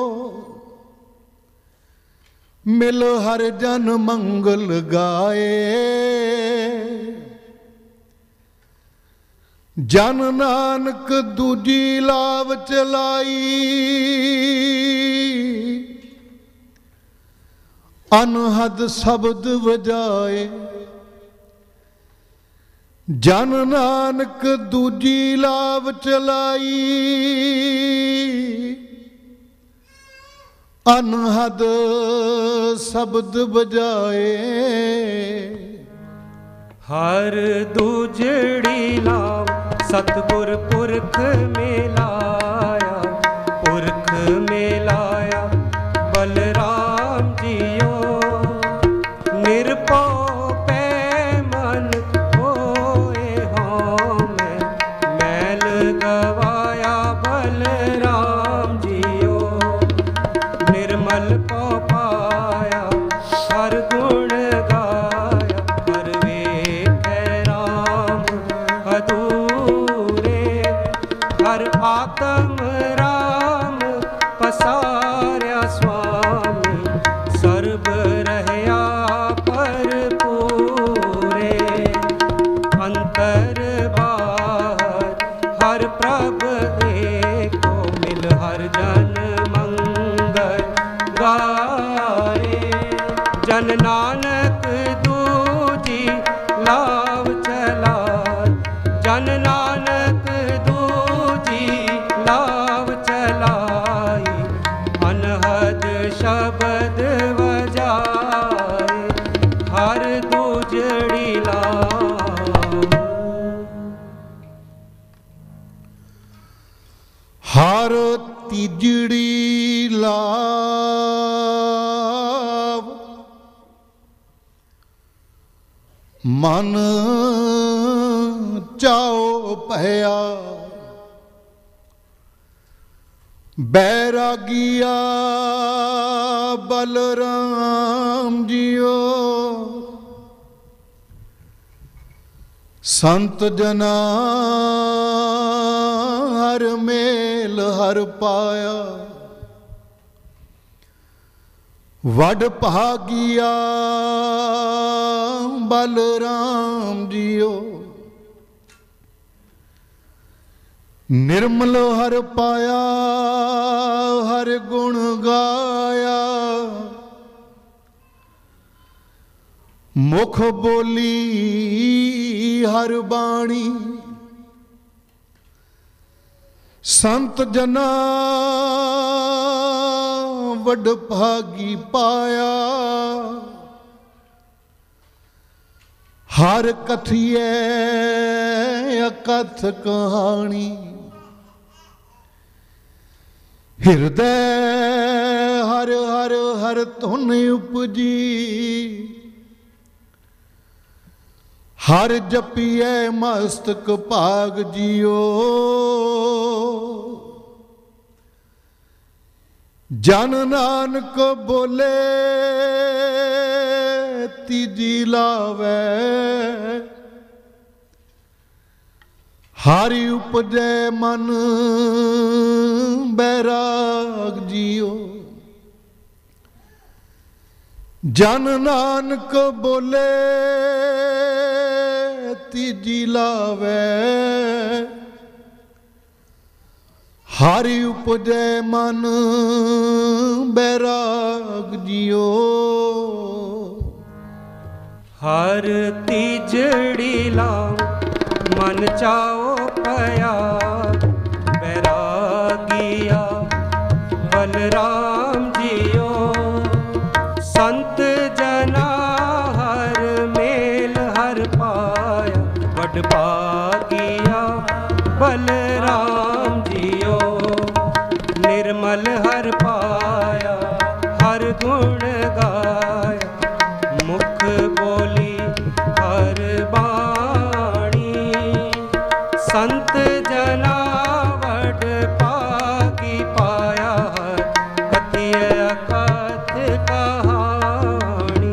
मिल हर जन मंगल गाए। जन नानक दूजी लाभ चलाई, अनहद शब्द वजाए। जन नानक दूजी लाभ चलाई, अनहद शब्द बजाए। हर दूजड़ी लाभ सतगुर पुरख मिलाया, पुरख मिलाया बलराम जियो। निरपौ पै मन होए हों मैं, मैल गवाया बलराम जियो। निर्मल पौ पाया हर गुण गाया, हर वेख राम अधूरे। हर आत्म राम पसार्या स्वामी, सर्ब रहया पर पूरे। अंतर बाहर हर प्रभ एको, मिल हर जन मंगल गाए। जन नानक दूजी लाभ चलाए, जन नानक दूजी लाभ चलाई। अनहद शब्द वजाए, हर दूजड़ी लाभ। हर तीजड़ी लाभ, मन चाओ पया। बैरागिया बलराम जियो, संत जना हर मेल हर पाया। वड भागिया बलराम जियो, निर्मल हर पाया हर गुण गाया। मुख बोली हर बाणी, संत जना वड भागी पाया। हर कथिए अकथ कहानी, हृदय हर हर हर धुन उपजी। हर जपिए मस्तक भाग जियो, जन नानक बोले तीजी लावे। हरि उपजै मन बैराग जियो, जन नानक बोले तीजी लावे। हरि उपजै मन बैराग जियो। हर तीजड़ी लाभ मन चाओ पया। बैरागिया बलराम जियो, संत जना हर मेल हर पाया। वड भागिया बलराम जियो, निर्मल हर पाया हर गुण गाया। मुख बोली हर बाणी, पागी पाया हर कथिय अकथ कहानी।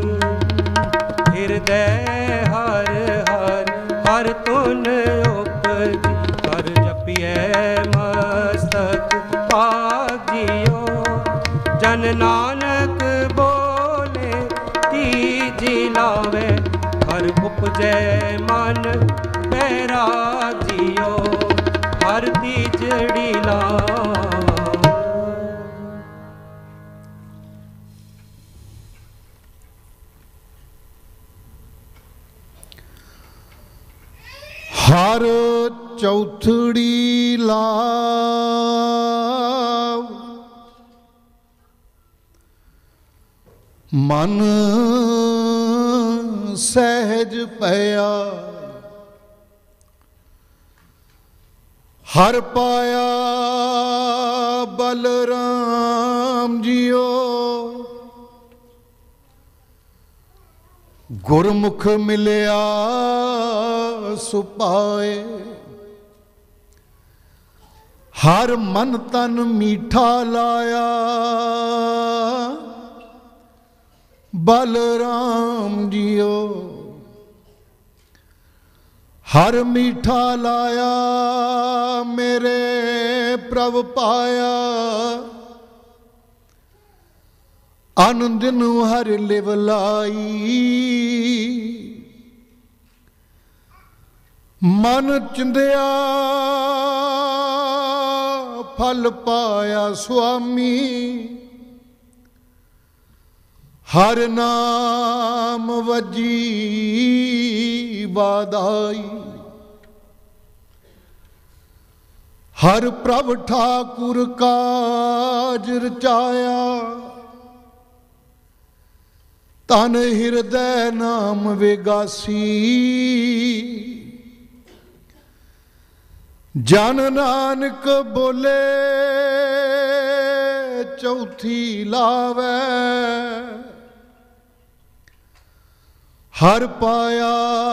हृदय हर हर हर तुन उपजी हर जपिए मस्तक पागियो। जन नानक बोले तीजी लावे हर उपजै मन बैरागियो। हर तीजड़ी लावे। हर चौथड़ी लाव मन सहज पया। हर पाया बलराम जियो। गुरमुख मिलिया सुपाए। हर मन तन मीठा लाया बलराम जियो। हर मीठा लाया मेरे प्रभ पाया। आनंद नु हर लिवलाई। मन चिंदिया फल पाया स्वामी। हर नाम वजी बाधाई। हर प्रभ ठाकुर काज रचाया। तन हृदय नाम विगासी। जन नानक बोले चौथी लावे। हर पाया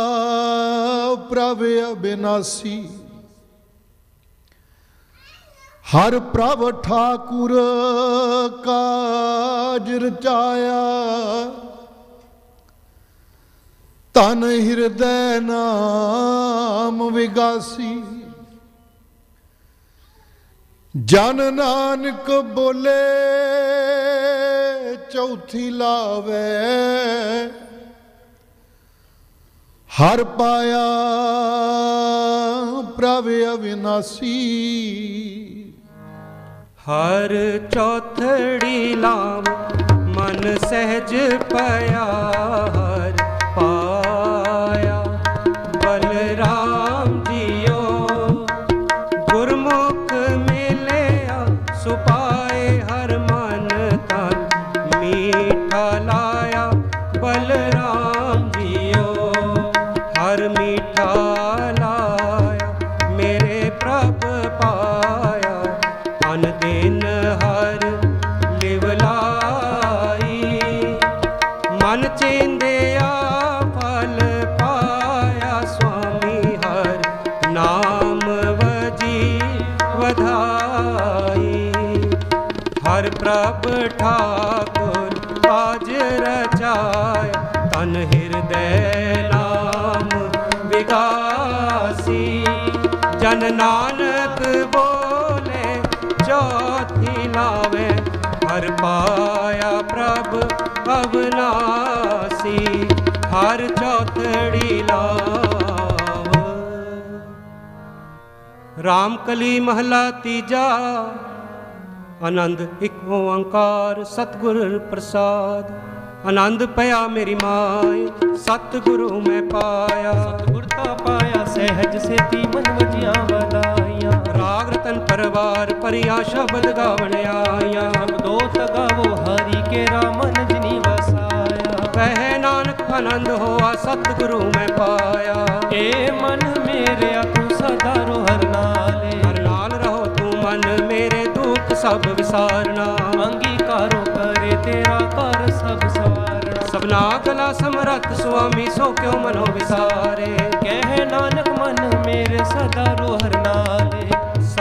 प्रभ अविनाशी। हर प्रभ ठाकुर काज रचाया। तन हृदय नाम विगासी। जन नानक बोले चौथी लावे। हर पाया प्रभ अविनाशी। हर चौथड़ी लाव मन सहज पया। हर पाया बलराम जियो। गुरमुख मिलिया सुपाए। हर मन तन मीठा लाया बलराम जियो। हर मीठा लाया मेरे प्रभ पाया। अन दिन हर लिवलाई। मन चेंदिया फल पाया स्वामी। हर नाम वजी वधाई। हर प्रभ ठाकुर काज रचाया। तन हृदय नाम विगासी। जन नानक बोले चौथी लावे। हर पाया प्रभ अविनाशी। हर चौथड़ी लाव। रामकली महला तीजा। आनंद एक ओंकार सतगुर प्रसाद। आनंद पया मेरी माए सतगुरु मैं पाया। सतगुर ता पाया सहज सेती मन वजिया वदाइया। राग रतन परवार परिया शब्द गावण आया। शब्दो तगावो हरि के रामन जिनी वसाया। कह नानक आनंद होआ सतगुरु मैं पाया। ए मन मेरे तू सदा रो हर नाले। हर नाल रहो तू मन मेरे दुख सब विसारना। अंगीकारो करे तेरा कर सब सवारना। सबना गला समरथ स्वामी सो क्यों मनो विसारे। कह नानक मन मेरे सदा रो हर नाले। सा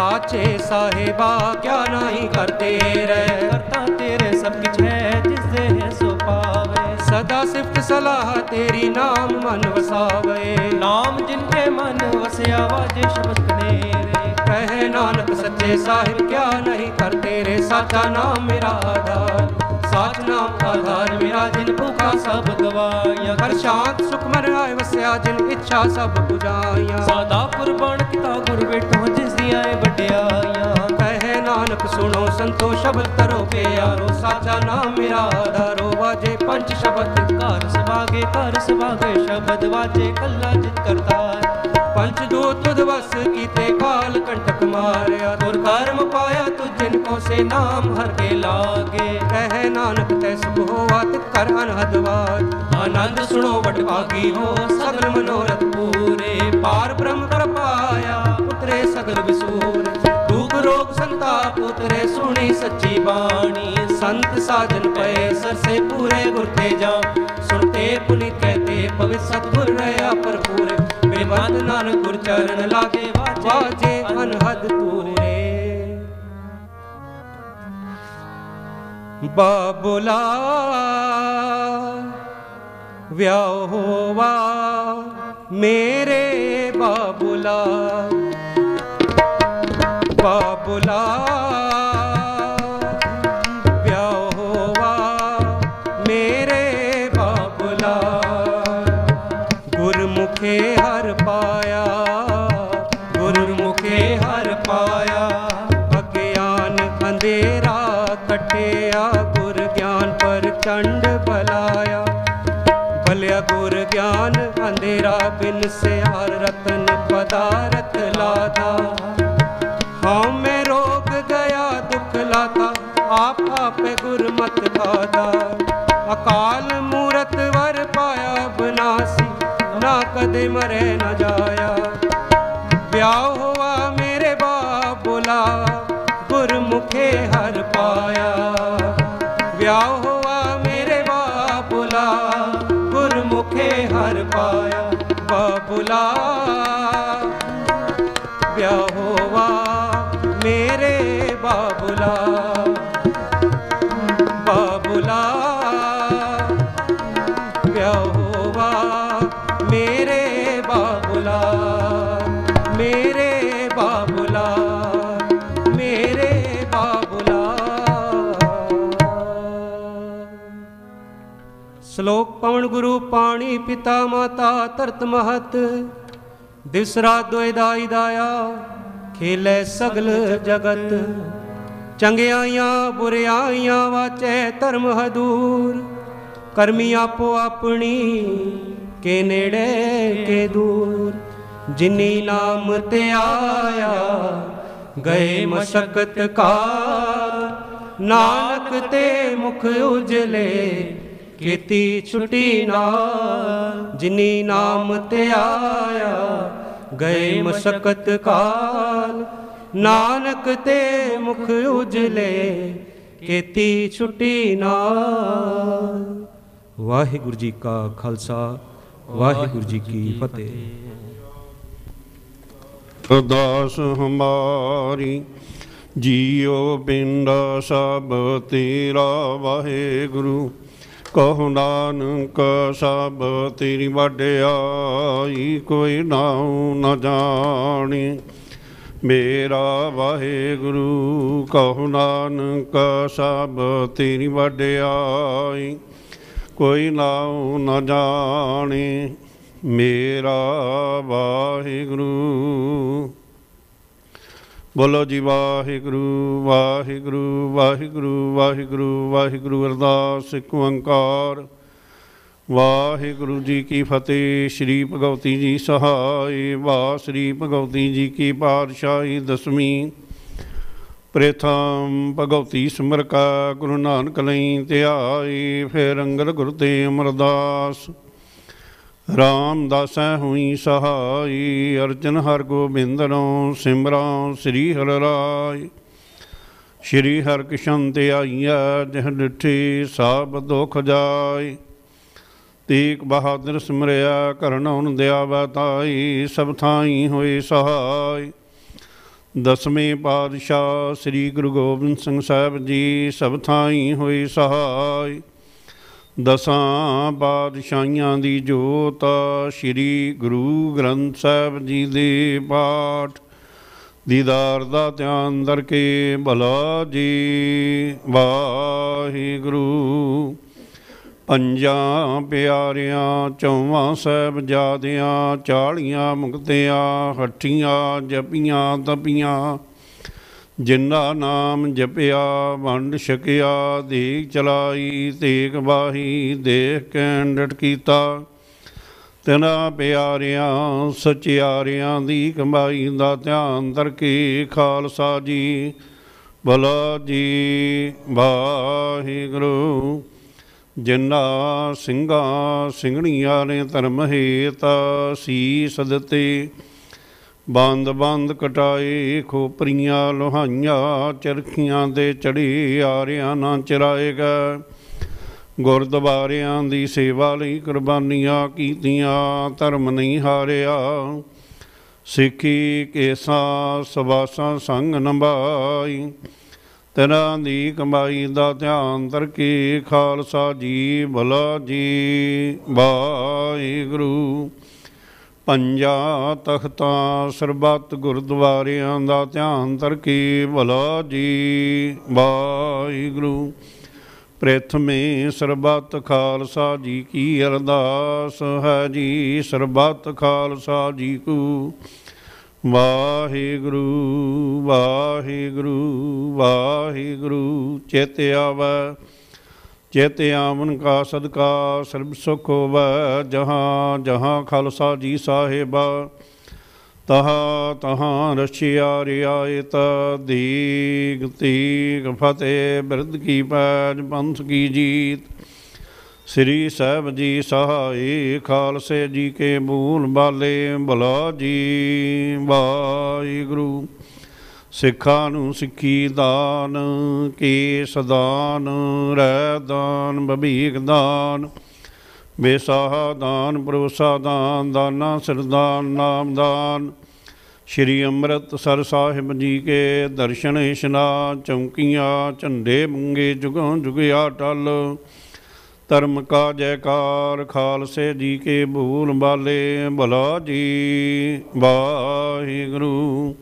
साचे साहिबा क्या नहीं करते रे। करता तेरे सब कुछ है जिस दे सो पावे। सदा सिफ्त सलाह तेरी नाम मन वसावे। नाम जिनके मन वसया वाजे शब्द कनेरे। कहे नानक सच्चे साहिब क्या नहीं करते रे। साचा नाम मेरा आधार, साच नाम आधार मेरा जिन भूखा सब गवाया। हर शांत सुख मन आए वसया जिन इच्छा सब बुझाया। सादा कुर्बान किता गुर बेटो जिस दिया बड़ियाया। कहे नानक सुनो संतो शब्द करो प्यारो। साचा नाम मेरा आधारो वाजे पंच शब्द। कार सभागे कार सभागे शब्द वाजे कल्ला जित करतार। पंच दूत तुध वस कीते काल कंटक मारया। तुर कर्म पाया तुझ जिनको से नाम हर के लागे। कहे नानक तै सुख होवा तित कर अनहदवाद। आनंद सुनो वडभागी हो सगल मनोरथ पूरे। पार ब्रह्म कर पाया उतरे सगल विसूर। दुख रोग संताप उतरे सुनी सच्ची बाणी। संत साजन पए सर से पूरे गुर ते जाओ। सुनते पुनित कहते पवित्र सतगुर रहा पर पूरे। बेबंद नानक गुर चरण लागे वाजे अनहद पूरे। बाबुला व्याह होवा मेरे बाबुला। बाबुला व्याह होवा मेरे बाबुला। गुरमुखे हर पाया गुरमुखे हर पाया। अज्ञान अंधेरा कटिया गुर ज्ञान पर चंड भलाया। भलिया गुर ज्ञान अंधेरा बिन से हर रतन पदारथ लादा। हाँ मैं रोग गया दुख लाता आप आप गुरमत खादा। अकाल मूरत वर पाया बनासी ना कदे मरे न जाया। ब्याह हुआ मेरे बाबुला गुरमुखे हर पाया। ब्याह हुआ मेरे बाबुला गुरमुखे हर पाया। बाबुला ब्याह हुआ मेरे बाबुला। बाबुला ब्याह हुआ मेरे बाबुला। मेरे बाबुला मेरे बाबुला। श्लोक पवन गुरु पाणी पिता माता तरत महत। दिवस रात दोए दाई दाया खेले सगल जगत। चंगियाइयां बुरियाइयां वाचे धर्म हदूर। करमी आपो अपनी के नेड़े के दूर। जिनी नाम ते आया गए मशक्कत काल। नानक ते मुख उजले खेती छुटी नाल। जिनी नाम ते आया गए मशक्कत काल। नानक ते मुख उजले खेती छुटी नाल। वाहिगुरु जी का खालसा वाहिगुरु जी की फतेह। अरदास हमारी जियो पिंड सब तेरा वाहिगुरु। कहो नानक सब तेरी वड्याई कोई नाऊ न जानी। मेरा वाहिगुरु कहो नानक सब तेरी वड्याई कोई नाऊ न जाने। मेरा वाहिगुरु। बोलो जी वाहिगुरु वाहिगुरु वाहिगुरु वाहिगुरु वाहिगुरु। अरदास एक ओंकार। वाहिगुरु जी की फतेह। श्री भगवती जी सहाय। वाह श्री भगवती जी की पातशाही दसवीं। प्रथम भगवती सिमर का गुरु नानक लई ध्याई। फिर अंगद गुरु ते अमरदास। रामदास हुई सहाय। अर्जन हर गोबिंद नो सिमरा श्री हर राय। श्री हर किशन ते आईया जह डिठी सब दुख जाय। तेग बहादुर सिमरिया करनौन दया बताई सब थाई होए सहाय। ਦਸਵੇਂ ਪਾਤਸ਼ਾਹ ਸ੍ਰੀ ਗੁਰੂ ਗੋਬਿੰਦ ਸਿੰਘ ਸਾਹਿਬ ਜੀ ਸਭ ਥਾਈਂ ਹੋਏ ਸਹਾਇ। ਦਸਾਂ ਪਾਤਸ਼ਾਹੀਆਂ ਦੀ ਜੋਤ ਸ੍ਰੀ ਗੁਰੂ ਗ੍ਰੰਥ ਸਾਹਿਬ ਜੀ ਦੇ ਪਾਠ ਦੀਦਾਰ ਦਾ ਧਿਆਨ ਦਰ ਕੇ ਭਲਾ ਜੀ। ਵਾਹਿਗੁਰੂ। ਪੰਜਾਂ ਪਿਆਰਿਆਂ ਚੌਵਾਂ ਸਾਹਿਬਜ਼ਾਦਿਆਂ ਚਾਲੀਆਂ ਮੁਕਤਿਆਂ ਹੱਠੀਆਂ ਜਪੀਆਂ ਤਪੀਆਂ, ਜਿਨ੍ਹਾਂ ਨਾਮ ਜਪਿਆ ਵੰਡ ਛਕਿਆ ਦੇਗ ਚਲਾਈ ਤੇਗ ਬਾਹੀ ਦੇਖ ਕੈਂਡਟ ਕੀਤਾ। ਤਿਨਾਂ ਪਿਆਰਿਆਂ ਸਚਿਆਰਿਆਂ ਦੀ ਕਮਾਈ ਦਾ ਧਿਆਨ ਦਰ ਕੇ ਖਾਲਸਾ ਜੀ ਭਲਾ ਜੀ। ਵਾਹਿਗੁਰੂ। ਜਿਨ੍ਹਾਂ ਸਿੰਘਾਂ ਸਿੰਘਣੀਆਂ ਨੇ ਧਰਮ ਹੇਤ ਸੀਸ ਦਿੱਤੇ, ਬੰਦ ਬੰਦ ਕਟਾਏ ਖੋਪਰੀਆਂ ਲੋਹਾਈਆਂ ਚਰਖੀਆਂ ਦੇ ਚੜੇ ਆਰਿਆਂ ਨਾ ਚਰਾਏ ਗਏ। ਗੁਰਦੁਆਰਿਆਂ ਦੀ ਸੇਵਾ ਲਈ ਕੁਰਬਾਨੀਆਂ ਕੀਤੀਆਂ, ਧਰਮ ਨਹੀਂ ਹਾਰਿਆ। ਸਿੱਖੀ ਕੇਸਾਂ ਸਵਾਸਾਂ ਸੰਗ ਨਿਭਾਈ, ਤਿਨਾਂ ਦੀ ਕਮਾਈ ਦਾ ਧਿਆਨ ਦਰ ਕੇ ਖਾਲਸਾ ਜੀ ਭਲਾ ਜੀ। ਵਾਹਿਗੁਰੂ। ਪੰਜਾਂ ਤਖਤਾਂ ਸਰਬੱਤ ਗੁਰਦੁਆਰਿਆਂ ਦਾ ਧਿਆਨ ਦਰ ਕੇ ਭਲਾ ਜੀ। ਵਾਹਿਗੁਰੂ। ਪ੍ਰਥਮੇ ਸਰਬੱਤ ਖਾਲਸਾ ਜੀ ਕੀ ਅਰਦਾਸ ਹੈ ਜੀ। ਸਰਬੱਤ ਖਾਲਸਾ ਜੀ ਕੂ ਵਾਹਿਗੁਰੂ ਵਾਹਿਗੁਰੂ ਵਾਹਿਗੁਰੂ। ਚਿਤ ਆਵੈ ਚਿਤ ਆਵਨ ਕਾ ਸਦਕਾ ਸਰਬ ਸੁਖ ਹੋਵੈ। ਜਹਾਂ ਜਹਾਂ ਖਾਲਸਾ ਜੀ ਸਾਹਿਬਾ, ਤਹਾਂ ਤਹਾਂ ਰਛਿਆ ਰਿਆਇਤ। ਦੀਗ ਤੀਗ ਫਤਿਹ ਬਿਰਧ ਕੀ ਪੈਜ ਪੰਥ ਕੀ ਜੀਤ। ਸ੍ਰੀ ਸਾਹਿਬ ਜੀ ਸਹਾਈ ਖਾਲਸੇ ਜੀ ਕੇ ਮੂਲ ਬਾਲੇ ਭਲਾ ਜੀ। ਵਾਹਿਗੁਰੂ। ਸਿੱਖਾਂ ਨੂੰ ਸਿੱਖੀ ਦਾਨ, ਕੇਸ ਦਾਨ, ਰਹਿ ਦਾਨ, ਭਵੀਖ ਦਾਨ, ਬੇਸਾਹ ਦਾਨ, ਭਰੋਸਾ ਦਾਨ, ਦਾਨਾ ਸਿਰਦਾਨ, ਨਾਮਦਾਨ। ਸ਼੍ਰੀ ਅੰਮ੍ਰਿਤਸਰ ਸਾਹਿਬ ਜੀ ਕੇ ਦਰਸ਼ਨ ਇਸ਼ਨਾਨ, ਚੌਂਕੀਆਂ ਝੰਡੇ ਮੰਗੇ ਜੁਗੋਂ ਜੁਗਿਆ ਟਲ। ਧਰਮ ਕਾ ਜੈਕਾਰ ਖਾਲਸੇ ਜੀ ਕੇ ਭੂਲ ਬਾਲੇ ਭਲਾ ਜੀ। ਵਾਹਿਗੁਰੂ।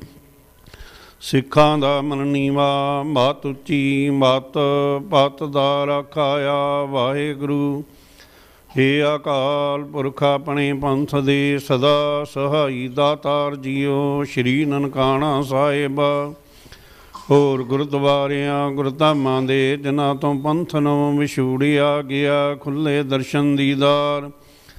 ਸਿੱਖਾਂ ਦਾ ਮਨ ਨੀਵਾ, ਮਤ ਉੱਚੀ ਮਤ ਪਤ ਦਾ ਰਾਖਾਇਆ। ਵਾਹਿਗੁਰੂ। ਹੇ ਅਕਾਲ ਪੁਰਖ ਆਪਣੇ ਪੰਥ ਦੇ ਸਦਾ ਸਹਾਈ ਦਾਤਾਰ ਜੀਓ। ਸ਼੍ਰੀ ਨਨਕਾਣਾ ਸਾਹਿਬ ਹੋਰ ਗੁਰਦੁਆਰਿਆਂ ਗੁਰਧਾਮਾਂ ਦੇ ਜਿਨ੍ਹਾਂ ਤੋਂ ਪੰਥ ਨੂੰ ਵਿਛੋੜਿਆ ਗਿਆ, ਖੁੱਲ੍ਹੇ ਦਰਸ਼ਨ ਦੀਦਾਰ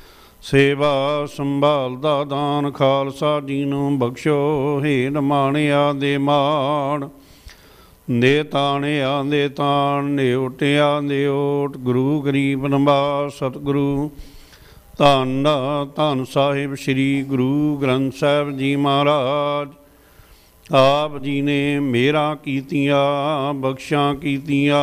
ਸੇਵਾ ਸੰਭਾਲ ਦਾ ਦਾਨ ਖਾਲਸਾ ਜੀ ਨੂੰ ਬਖਸ਼ੋ। ਹੇ ਨਿਮਾਣਿਆਂ ਦੇ ਮਾਣ, ਦੇ ਤਾਣਿਆਂ ਦੇ ਤਾਣ, ਨਿਓਟਿਆਂ ਦੇ ਓਟ। ਗੁਰੂ ਗਰੀਬ ਨਿਵਾਸ ਸਤਿਗੁਰੂ ਧੰਨ ਧੰਨ ਸਾਹਿਬ ਸ੍ਰੀ ਗੁਰੂ ਗ੍ਰੰਥ ਸਾਹਿਬ ਜੀ ਮਹਾਰਾਜ। ਆਪ ਜੀ ਨੇ ਮੇਰਾ ਕੀਤੀਆਂ ਬਖਸ਼ਾਂ ਕੀਤੀਆਂ,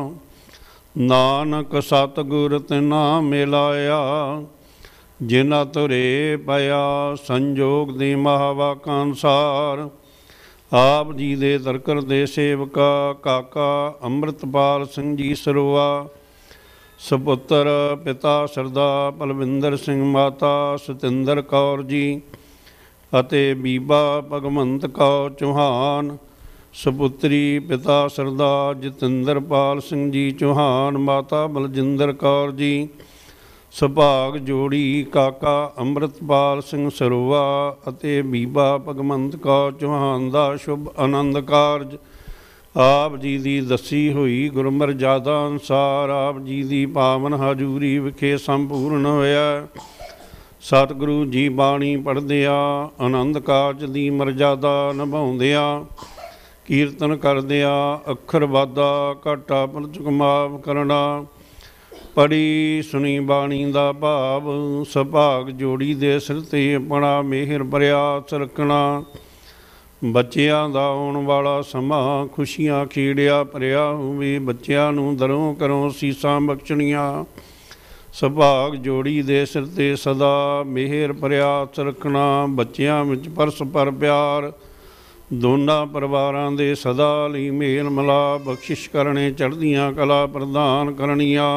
ਨਾਨਕ ਸਤਿਗੁਰ ਤਿਨਾ ਮਿਲਾਇਆ। ਜਿਨ੍ਹਾਂ ਤੁਰੇ ਪਿਆ ਸੰਜੋਗ ਦੇ ਮਹਾਵਾਕਾਂ ਅਨੁਸਾਰ। ਆਪ ਜੀ ਦੇ ਦਰਕਰ ਦੇ ਸੇਵਕਾ ਕਾਕਾ ਅੰਮ੍ਰਿਤਪਾਲ ਸਿੰਘ ਜੀ ਸਰੋਆ, ਸਪੁੱਤਰ ਪਿਤਾ ਸਰਦਾਰ ਬਲਵਿੰਦਰ ਸਿੰਘ, ਮਾਤਾ ਸਤਿੰਦਰ ਕੌਰ ਜੀ ਅਤੇ ਬੀਬਾ ਭਗਵੰਤ ਕੌਰ ਚੌਹਾਨ, ਸਪੁੱਤਰੀ ਪਿਤਾ ਸਰਦਾਰ ਜਤਿੰਦਰਪਾਲ ਸਿੰਘ ਜੀ ਚੌਹਾਨ, ਮਾਤਾ ਬਲਜਿੰਦਰ ਕੌਰ ਜੀ। ਸੁਭਾਗ ਜੋੜੀ ਕਾਕਾ ਅੰਮ੍ਰਿਤਪਾਲ ਸਿੰਘ ਸਰੋਆ ਅਤੇ ਬੀਬਾ ਭਗਵੰਤ ਕੌਰ ਚੌਹਾਨ ਦਾ ਸ਼ੁਭ ਆਨੰਦ ਕਾਰਜ ਆਪ ਜੀ ਦੀ ਦੱਸੀ ਹੋਈ ਗੁਰਮਰਜ਼ਾਦਾ ਅਨੁਸਾਰ ਆਪ ਜੀ ਦੀ ਪਾਵਨ ਹਜ਼ੂਰੀ ਵਿਖੇ ਸੰਪੂਰਨ ਹੋਇਆ। ਸਤਿਗੁਰੂ ਜੀ ਬਾਣੀ ਪੜ੍ਹਦਿਆਂ ਆਨੰਦ ਕਾਰਜ ਦੀ ਮਰਜ਼ਾਦਾ ਨਿਭਾਉਂਦਿਆਂ, ਕੀਰਤਨ ਕਰਦਿਆਂ ਅੱਖਰ ਵਾਧਾ ਘਾਟਾ ਪਰਚੁਕ ਮਾਫ ਕਰਨਾ। ਪੜ੍ਹੀ ਸੁਣੀ ਬਾਣੀ ਦਾ ਭਾਵ ਸੁਭਾਗ ਜੋੜੀ ਦੇ ਸਿਰ 'ਤੇ ਆਪਣਾ ਮਿਹਰ ਭਰਿਆ ਹੱਥ ਰੱਖਣਾ। ਬੱਚਿਆਂ ਦਾ ਆਉਣ ਵਾਲਾ ਸਮਾਂ ਖੁਸ਼ੀਆਂ ਖੇੜਿਆ ਭਰਿਆ ਹੋਵੇ। ਬੱਚਿਆਂ ਨੂੰ ਦਰੋਂ ਕਰੋਂ ਸੀਸਾਂ ਬਖਸ਼ਣੀਆਂ। ਸੁਭਾਗ ਜੋੜੀ ਦੇ ਸਿਰ 'ਤੇ ਸਦਾ ਮਿਹਰ ਭਰਿਆ ਹੱਥ ਰੱਖਣਾ। ਬੱਚਿਆਂ ਵਿੱਚ ਪਰਸਪਰ ਪਿਆਰ ਦੋਨਾਂ ਪਰਿਵਾਰਾਂ ਦੇ ਸਦਾ ਲਈ ਮੇਲ ਮਿਲਾਪ ਬਖਸ਼ਿਸ਼ ਕਰਨੇ, ਚੜ੍ਹਦੀਆਂ ਕਲਾ ਪ੍ਰਦਾਨ ਕਰਨੀਆਂ।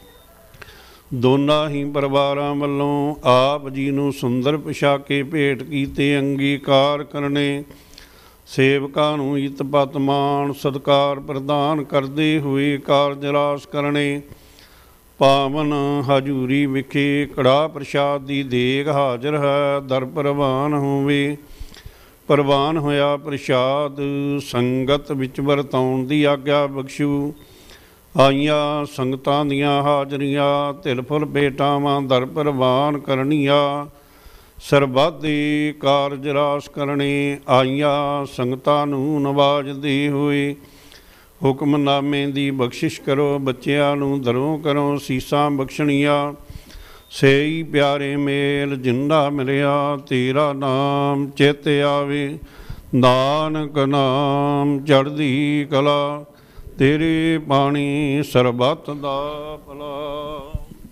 ਦੋਨਾਂ ਹੀ ਪਰਿਵਾਰਾਂ ਵੱਲੋਂ ਆਪ ਜੀ ਨੂੰ ਸੁੰਦਰ ਪੁਸ਼ਾਕੇ ਭੇਟ ਕੀਤੇ ਅੰਗੀਕਾਰ ਕਰਨੇ। ਸੇਵਕਾਂ ਨੂੰ ਇੱਤ ਪਤ ਮਾਣ ਸਤਿਕਾਰ ਪ੍ਰਦਾਨ ਕਰਦੇ ਹੋਏ ਕਾਰਜ ਰਾਸ ਕਰਨੇ। ਪਾਵਨ ਹਜ਼ੂਰੀ ਵਿਖੇ ਕੜਾਹ ਪ੍ਰਸ਼ਾਦ ਦੀ ਦੇਗ ਹਾਜ਼ਰ ਹੈ, ਦਰ ਪ੍ਰਵਾਨ ਹੋਵੇ। ਪ੍ਰਵਾਨ ਹੋਇਆ ਪ੍ਰਸ਼ਾਦ ਸੰਗਤ ਵਿੱਚ ਵਰਤਾਉਣ ਦੀ ਆਗਿਆ ਬਖਸ਼ੂ। ਆਈਆਂ ਸੰਗਤਾਂ ਦੀਆਂ ਹਾਜ਼ਰੀਆਂ ਤਿਲ ਫੁੱਲ ਭੇਟਾਵਾਂ ਦਰ ਪ੍ਰਵਾਨ ਕਰਨੀਆਂ। ਸਰਬੱਤ ਦੇ ਕਾਰਜ ਰਾਸ ਕਰਨੇ। ਆਈਆਂ ਸੰਗਤਾਂ ਨੂੰ ਨਵਾਜਦੇ ਹੋਏ ਹੁਕਮਨਾਮੇ ਦੀ ਬਖਸ਼ਿਸ਼ ਕਰੋ। ਬੱਚਿਆਂ ਨੂੰ ਦਰੋਂ ਕਰੋ ਸੀਸਾਂ ਬਖਸ਼ਣੀਆਂ। ਸੇਈ ਪਿਆਰੇ ਮੇਲ ਜਿੰਦਾ ਮਿਲਿਆ, ਤੇਰਾ ਨਾਮ ਚਿੱਤ ਆਵੇ। ਨਾਨਕ ਨਾਮ ਚੜ੍ਹਦੀ ਕਲਾ, ਤੇਰੇ ਬਾਣੀ ਸਰਬੱਤ ਦਾ ਭਲਾ।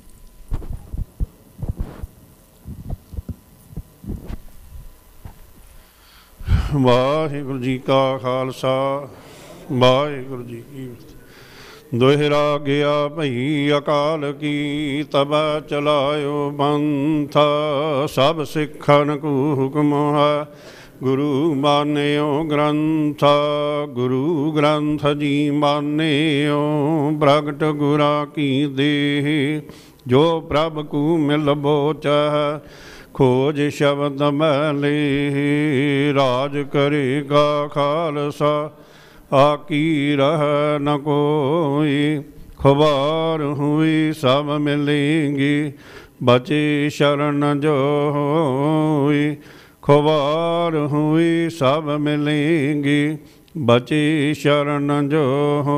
ਵਾਹਿਗੁਰੂ ਜੀ ਕਾ ਖਾਲਸਾ, ਵਾਹਿਗੁਰੂ ਜੀ ਕੀ ਫਤਿਹ। ਦੋਹਰਾ ਗਿਆ ਭਈ ਅਕਾਲ ਕੀ, ਤਬੈ ਚਲਾਇਓ ਪੰਥ। ਸਭ ਸਿੱਖਨ ਕੋ ਹੁਕਮ ਹੈ, ਗੁਰੂ ਮਾਨਿਓ ਗ੍ਰੰਥ। ਗੁਰੂ ਗ੍ਰੰਥ ਜੀ ਮਾਨਿਓ, ਪ੍ਰਗਟ ਗੁਰਾਂ ਕੀ ਦੇਹ। ਜੋ ਪ੍ਰਭ ਕੂ ਮਿਲ ਬੋਚੈ, ਖੋਜ ਸ਼ਬਦ ਮੈਲੇ। ਰਾਜ ਕਰੇਗਾ ਖਾਲਸਾ, ਆਕੀ ਰਹਿ ਨ ਕੋਈ। ਖੁਬਾਰ ਹੁਈ ਸਭ ਮਿਲੇਂਗੇ, ਬਚੇ ਸ਼ਰਨ ਜੋ ਹੋਈ। ਖੁਬਾਰ ਹੁਈ ਸਭ ਮਿਲੇਂਗੇ, ਬਚੇ ਸ਼ਰਨ ਜੋ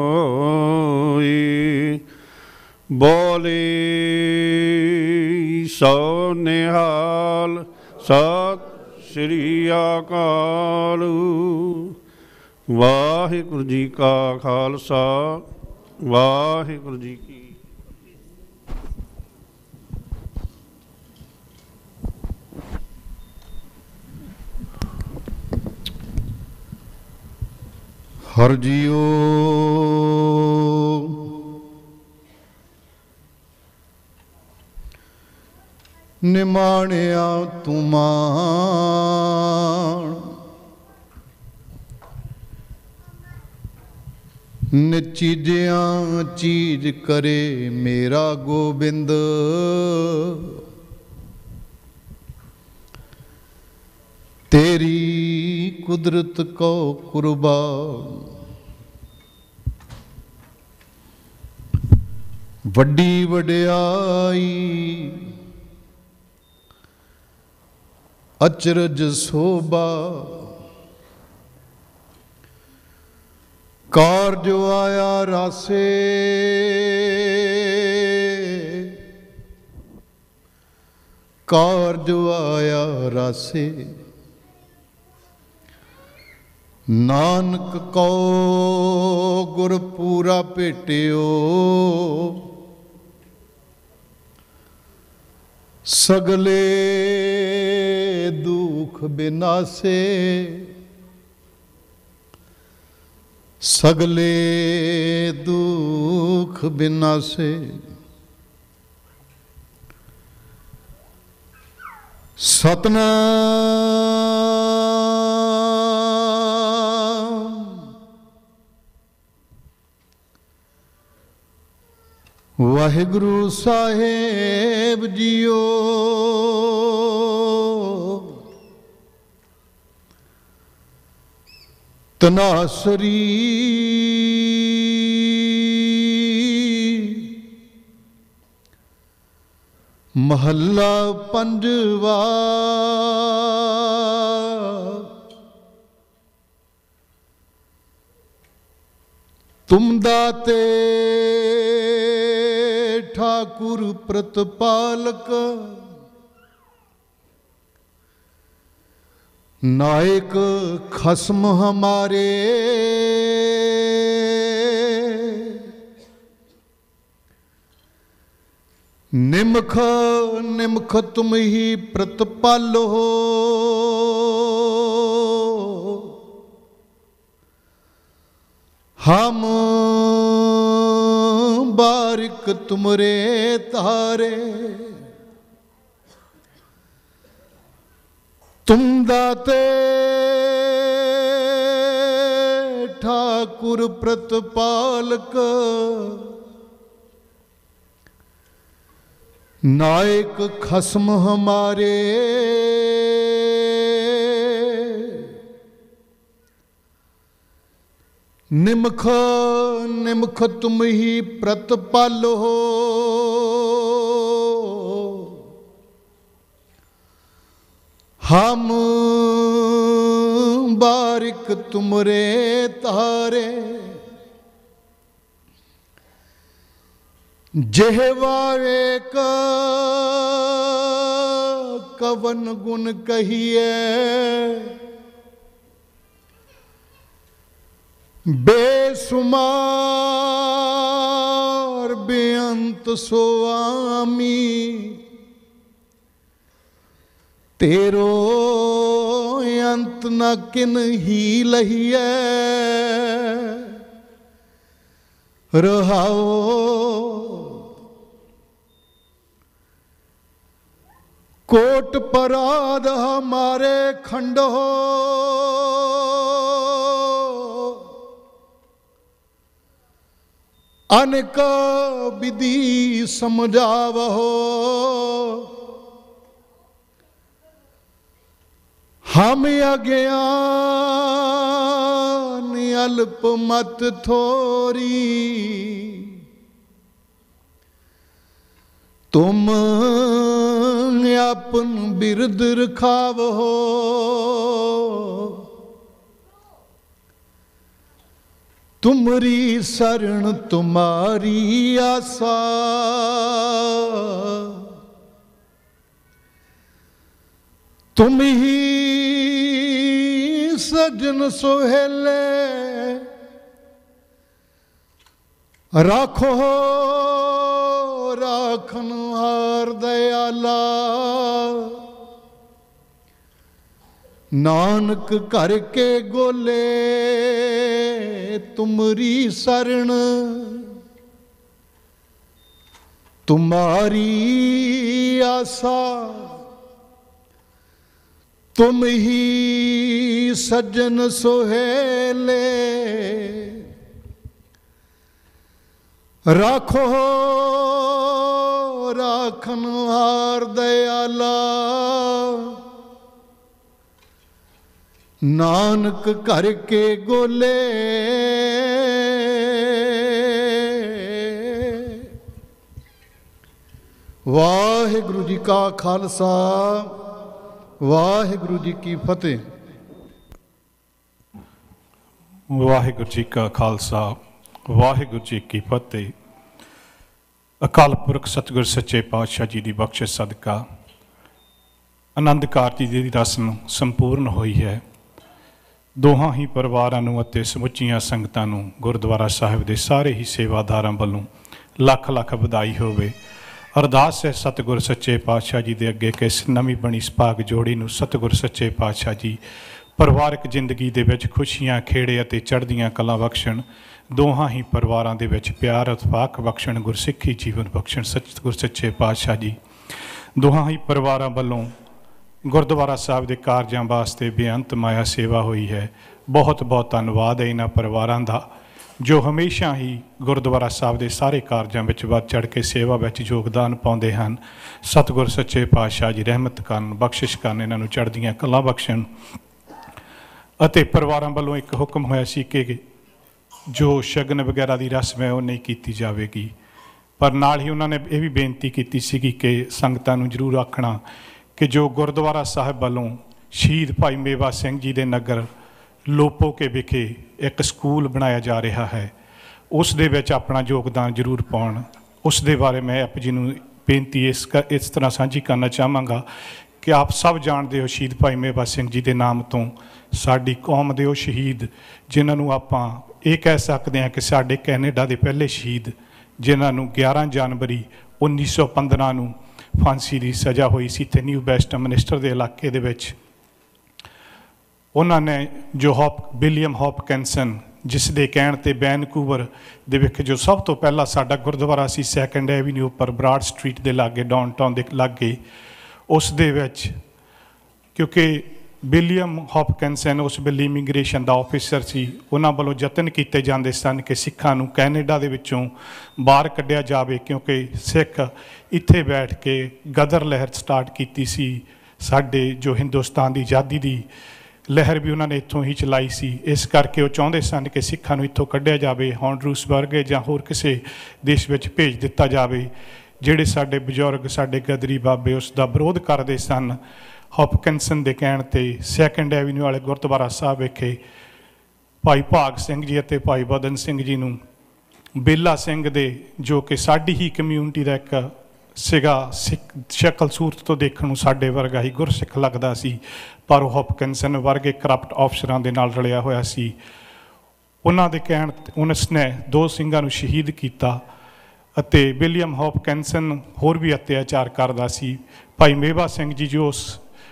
ਹੋਈ। ਬੋਲੇ ਸੋ ਨਿਹਾਲ, ਸਤਿ ਸ੍ਰੀ ਅਕਾਲ। ਵਾਹਿਗੁਰੂ ਜੀ ਕਾ ਖਾਲਸਾ, ਵਾਹਿਗੁਰੂ ਜੀ ਕੀ। ਹਰਿ ਜੀਓ ਨਿਮਾਣਿਆ ਤੂੰ ਮਾਣ, ਨਿਚੀਜਿਆਂ ਚੀਜ਼ ਕਰੇ ਮੇਰਾ ਗੋਬਿੰਦ। ਤੇਰੀ ਕੁਦਰਤ ਕੋ ਕੁਰਬਾਨ, ਵੱਡੀ ਵਡਿਆਈ ਅਚਰਜ ਸੋਭਾ। ਕਾਰਜ ਆਇਆ ਰਾਸੇ, ਕਾਰਜ ਆਇਆ ਰਾਸੇ। ਨਾਨਕ ਕੋ ਗੁਰ ਪੂਰਾ ਭੇਟਿਓ, ਸਗਲੇ ਦੁਖ ਬਿਨਾਸੇ। ਸਗਲੇ ਦੁਖ ਬਿਨਾਸੇ। ਸਤਨਾਮ ਵਾਹਿਗੁਰੂ ਸਾਹਿਬ ਜੀਓ। ਤਨਾਸਰੀ ਮਹੱਲਾ ਪੰਜਵਾ। ਤੁਮ ਦਾਤੇ ਠਾਕੁਰ ਪ੍ਰਤਪਾਲਕ, ਨਾਇਕ ਖਸਮ ਹਮਾਰੇ। ਨਿਮਖ ਨਿਮਖ ਤੁਮ ਹੀ ਪ੍ਰਤਪਾਲੋ, हम बारिक तुमरे तारे, तुम दाते ठाकुर प्रतिपालक, नायक खसम हमारे, निमख निमख तुम ही प्रतिपालो, हम बारिक तुमरे तारे, जेहवा एक कवन गुण कहिए, बेसुमार बेअंत स्वामी, तेरो अंत न किन ही लहिए, रहाओ कोट पराध हमारे खंड हो, अनेक विधि समझावहो, हम अज्ञान अल्प मत थोरी, तुम अपन बिरद रखावहो, तुमरी शरण तुम्हारी आशा, तुम ही सजन सोहेले, राखो राखन हार दयाला, नानक करके गोले तुमरी शरण, तुम्हारी आशा, तुम ही सज्जन सोहेले, राखो राखन हार दयाला, नानक करके गोले वाहिगुरु जी का खालसा वाहिगुरु जी की फतेह। वाहिगुरु जी का खालसा वाहिगुरु जी की फतेह। अकाल पुरख सतगुर सच्चे पातशाह जी की बख्शिश सदका आनंद कारज की रस्म संपूर्ण हुई है। दोहां ही परिवारां नूं अते समुच्चियां संगतां नूं गुरुद्वारा साहिब दे सारे ही सेवादारां वल्लों लख लख बधाई होवे। अरदास है सतगुर सच्चे पातशाह जी दे अगे कि इस नवीं बनी सभाग जोड़ी नूं सतगुर सच्चे पातशाह जी परिवारक जिंदगी दे विच खुशियां खेड़े अते चढ़दियां कलां बख्शण। दोहां ही परिवारां दे विच प्यार उत्फाक बख्शण, गुरसिੱਖੀ जीवन बख्शण सतगुर सच्चे पातशाह जी। दोहां ही परिवारां वल्लों गुरुद्वारा साहिब के कारजां वास्ते बेअंत माया सेवा हुई है। बहुत बहुत धन्नवाद है इन्हां परिवारां दा जो हमेशा ही गुरुद्वारा साहिब के सारे कारजां विच वध चढ़ के सेवा विच योगदान पाउंदे हन। सतगुर सच्चे पातशाह जी रहमत करन, बख्शिश करन, इन्हां नूं चढ़दियां कलां बख्शण। अते परिवारां वल्लों एक हुक्म होया सी कि जो शगन वगैरह की रस्म है वो नहीं की जाएगी, पर नाल ही उन्होंने ये भी बेनती की सी कि संगतां नूं जरूर आखना कि जो गुरुद्वारा साहिब वालों शहीद भाई मेवा सिंह जी के नगर लोपो के विखे एक स्कूल बनाया जा रहा है, उस दे विच अपना योगदान जरूर पाउण। उस दे बारे मैं आप जी नूं बेनती इस इस तरह साझी करना चाहांगा कि आप सब जानते हो शहीद भाई मेवा सिंह जी के नाम तो साडी कौम दे वो शहीद जिन्होंने आपां ये कह सकते हैं कि साडे कैनेडा के पहले शहीद जिन्होंने ग्यारह जनवरी उन्नीस सौ पंद्रह नूं फांसी की सज़ा हुई सी ते न्यू वेस्ट मिनिस्टर के इलाके दे विच उन्होंने जो हॉप विलियम हॉपकिंसन ਜਿਸ ਦੇ ਕਹਿਣ ਤੇ ਵੈਨਕੂਵਰ ਦੇ ਵਿੱਚ ਜੋ ਸਭ ਤੋਂ ਪਹਿਲਾਂ ਸਾਡਾ ਗੁਰਦੁਆਰਾ ਸੀ ਸੈਕੰਡ ਐਵੀਨਿਊ ਉੱਪਰ ਬਰਾਡ ਸਟਰੀਟ ਦੇ ਲਾਗੇ ਡਾਊਨਟਾਊਨ ਦੇ ਲਾਗੇ, ਉਸ ਦੇ ਵਿੱਚ ਕਿਉਂਕਿ ਵਿਲੀਅਮ ਹੌਪਕਿੰਸਨ ਉਸ ਵੇਲੇ ਇਮੀਗ੍ਰੇਸ਼ਨ ਦਾ ਆਫਿਸਰ ਸੀ, ਉਹਨਾਂ ਵੱਲੋਂ ਯਤਨ ਕੀਤੇ ਜਾਂਦੇ ਸਨ ਕਿ ਸਿੱਖਾਂ ਨੂੰ ਕੈਨੇਡਾ ਦੇ ਵਿੱਚੋਂ ਬਾਹਰ ਕੱਢਿਆ ਜਾਵੇ, ਕਿਉਂਕਿ ਸਿੱਖ ਇੱਥੇ ਬੈਠ ਕੇ ਗਦਰ ਲਹਿਰ ਸਟਾਰਟ ਕੀਤੀ ਸੀ। ਸਾਡੇ ਜੋ ਹਿੰਦੁਸਤਾਨ ਦੀ ਆਜ਼ਾਦੀ ਦੀ ਲਹਿਰ ਵੀ ਉਹਨਾਂ ਨੇ ਇੱਥੋਂ ਹੀ ਚਲਾਈ ਸੀ। ਇਸ ਕਰਕੇ ਉਹ ਚਾਹੁੰਦੇ ਸਨ ਕਿ ਸਿੱਖਾਂ ਨੂੰ ਇੱਥੋਂ ਕੱਢਿਆ ਜਾਵੇ, ਹੌਂਡਰੂਸ ਵਰਗੇ ਜਾਂ ਹੋਰ ਕਿਸੇ ਦੇਸ਼ ਵਿੱਚ ਭੇਜ ਦਿੱਤਾ ਜਾਵੇ। ਜਿਹੜੇ ਸਾਡੇ ਬਜ਼ੁਰਗ ਸਾਡੇ ਗਦਰੀ ਬਾਬੇ ਉਸ ਦਾ ਵਿਰੋਧ ਕਰਦੇ ਸਨ। ਹੌਪਕਿੰਸਨ ਦੇ ਕਹਿਣ 'ਤੇ ਸੈਕੰਡ ਐਵੀਨਿਊ ਵਾਲੇ ਗੁਰਦੁਆਰਾ ਸਾਹਿਬ ਵਿਖੇ ਭਾਈ ਭਾਗ ਸਿੰਘ ਜੀ ਅਤੇ ਭਾਈ ਬਦਨ ਸਿੰਘ ਜੀ ਨੂੰ ਬੇਲਾ ਸਿੰਘ ਦੇ, ਜੋ ਕਿ ਸਾਡੀ ਹੀ ਕਮਿਊਨਿਟੀ ਦਾ ਇੱਕ ਸੀਗਾ, ਸਿੱਖ ਸ਼ਕਲ ਸੂਰਤ ਤੋਂ ਦੇਖਣ ਨੂੰ ਸਾਡੇ ਵਰਗਾ ਹੀ ਗੁਰਸਿੱਖ ਲੱਗਦਾ ਸੀ, ਪਰ ਉਹ ਹੌਪਕਿੰਸਨ ਵਰਗੇ ਕਰਪਟ ਅਫਸਰਾਂ ਦੇ ਨਾਲ ਰਲਿਆ ਹੋਇਆ ਸੀ। ਉਹਨਾਂ ਦੇ ਕਹਿਣ ਉਸ ਨੇ ਦੋ ਸਿੰਘਾਂ ਨੂੰ ਸ਼ਹੀਦ ਕੀਤਾ ਅਤੇ ਵਿਲੀਅਮ ਹੌਪਕਿੰਸਨ ਹੋਰ ਵੀ ਅਤਿਆਚਾਰ ਕਰਦਾ ਸੀ। ਭਾਈ ਮੇਵਾ ਸਿੰਘ ਜੀ ਜੋ ਉਸ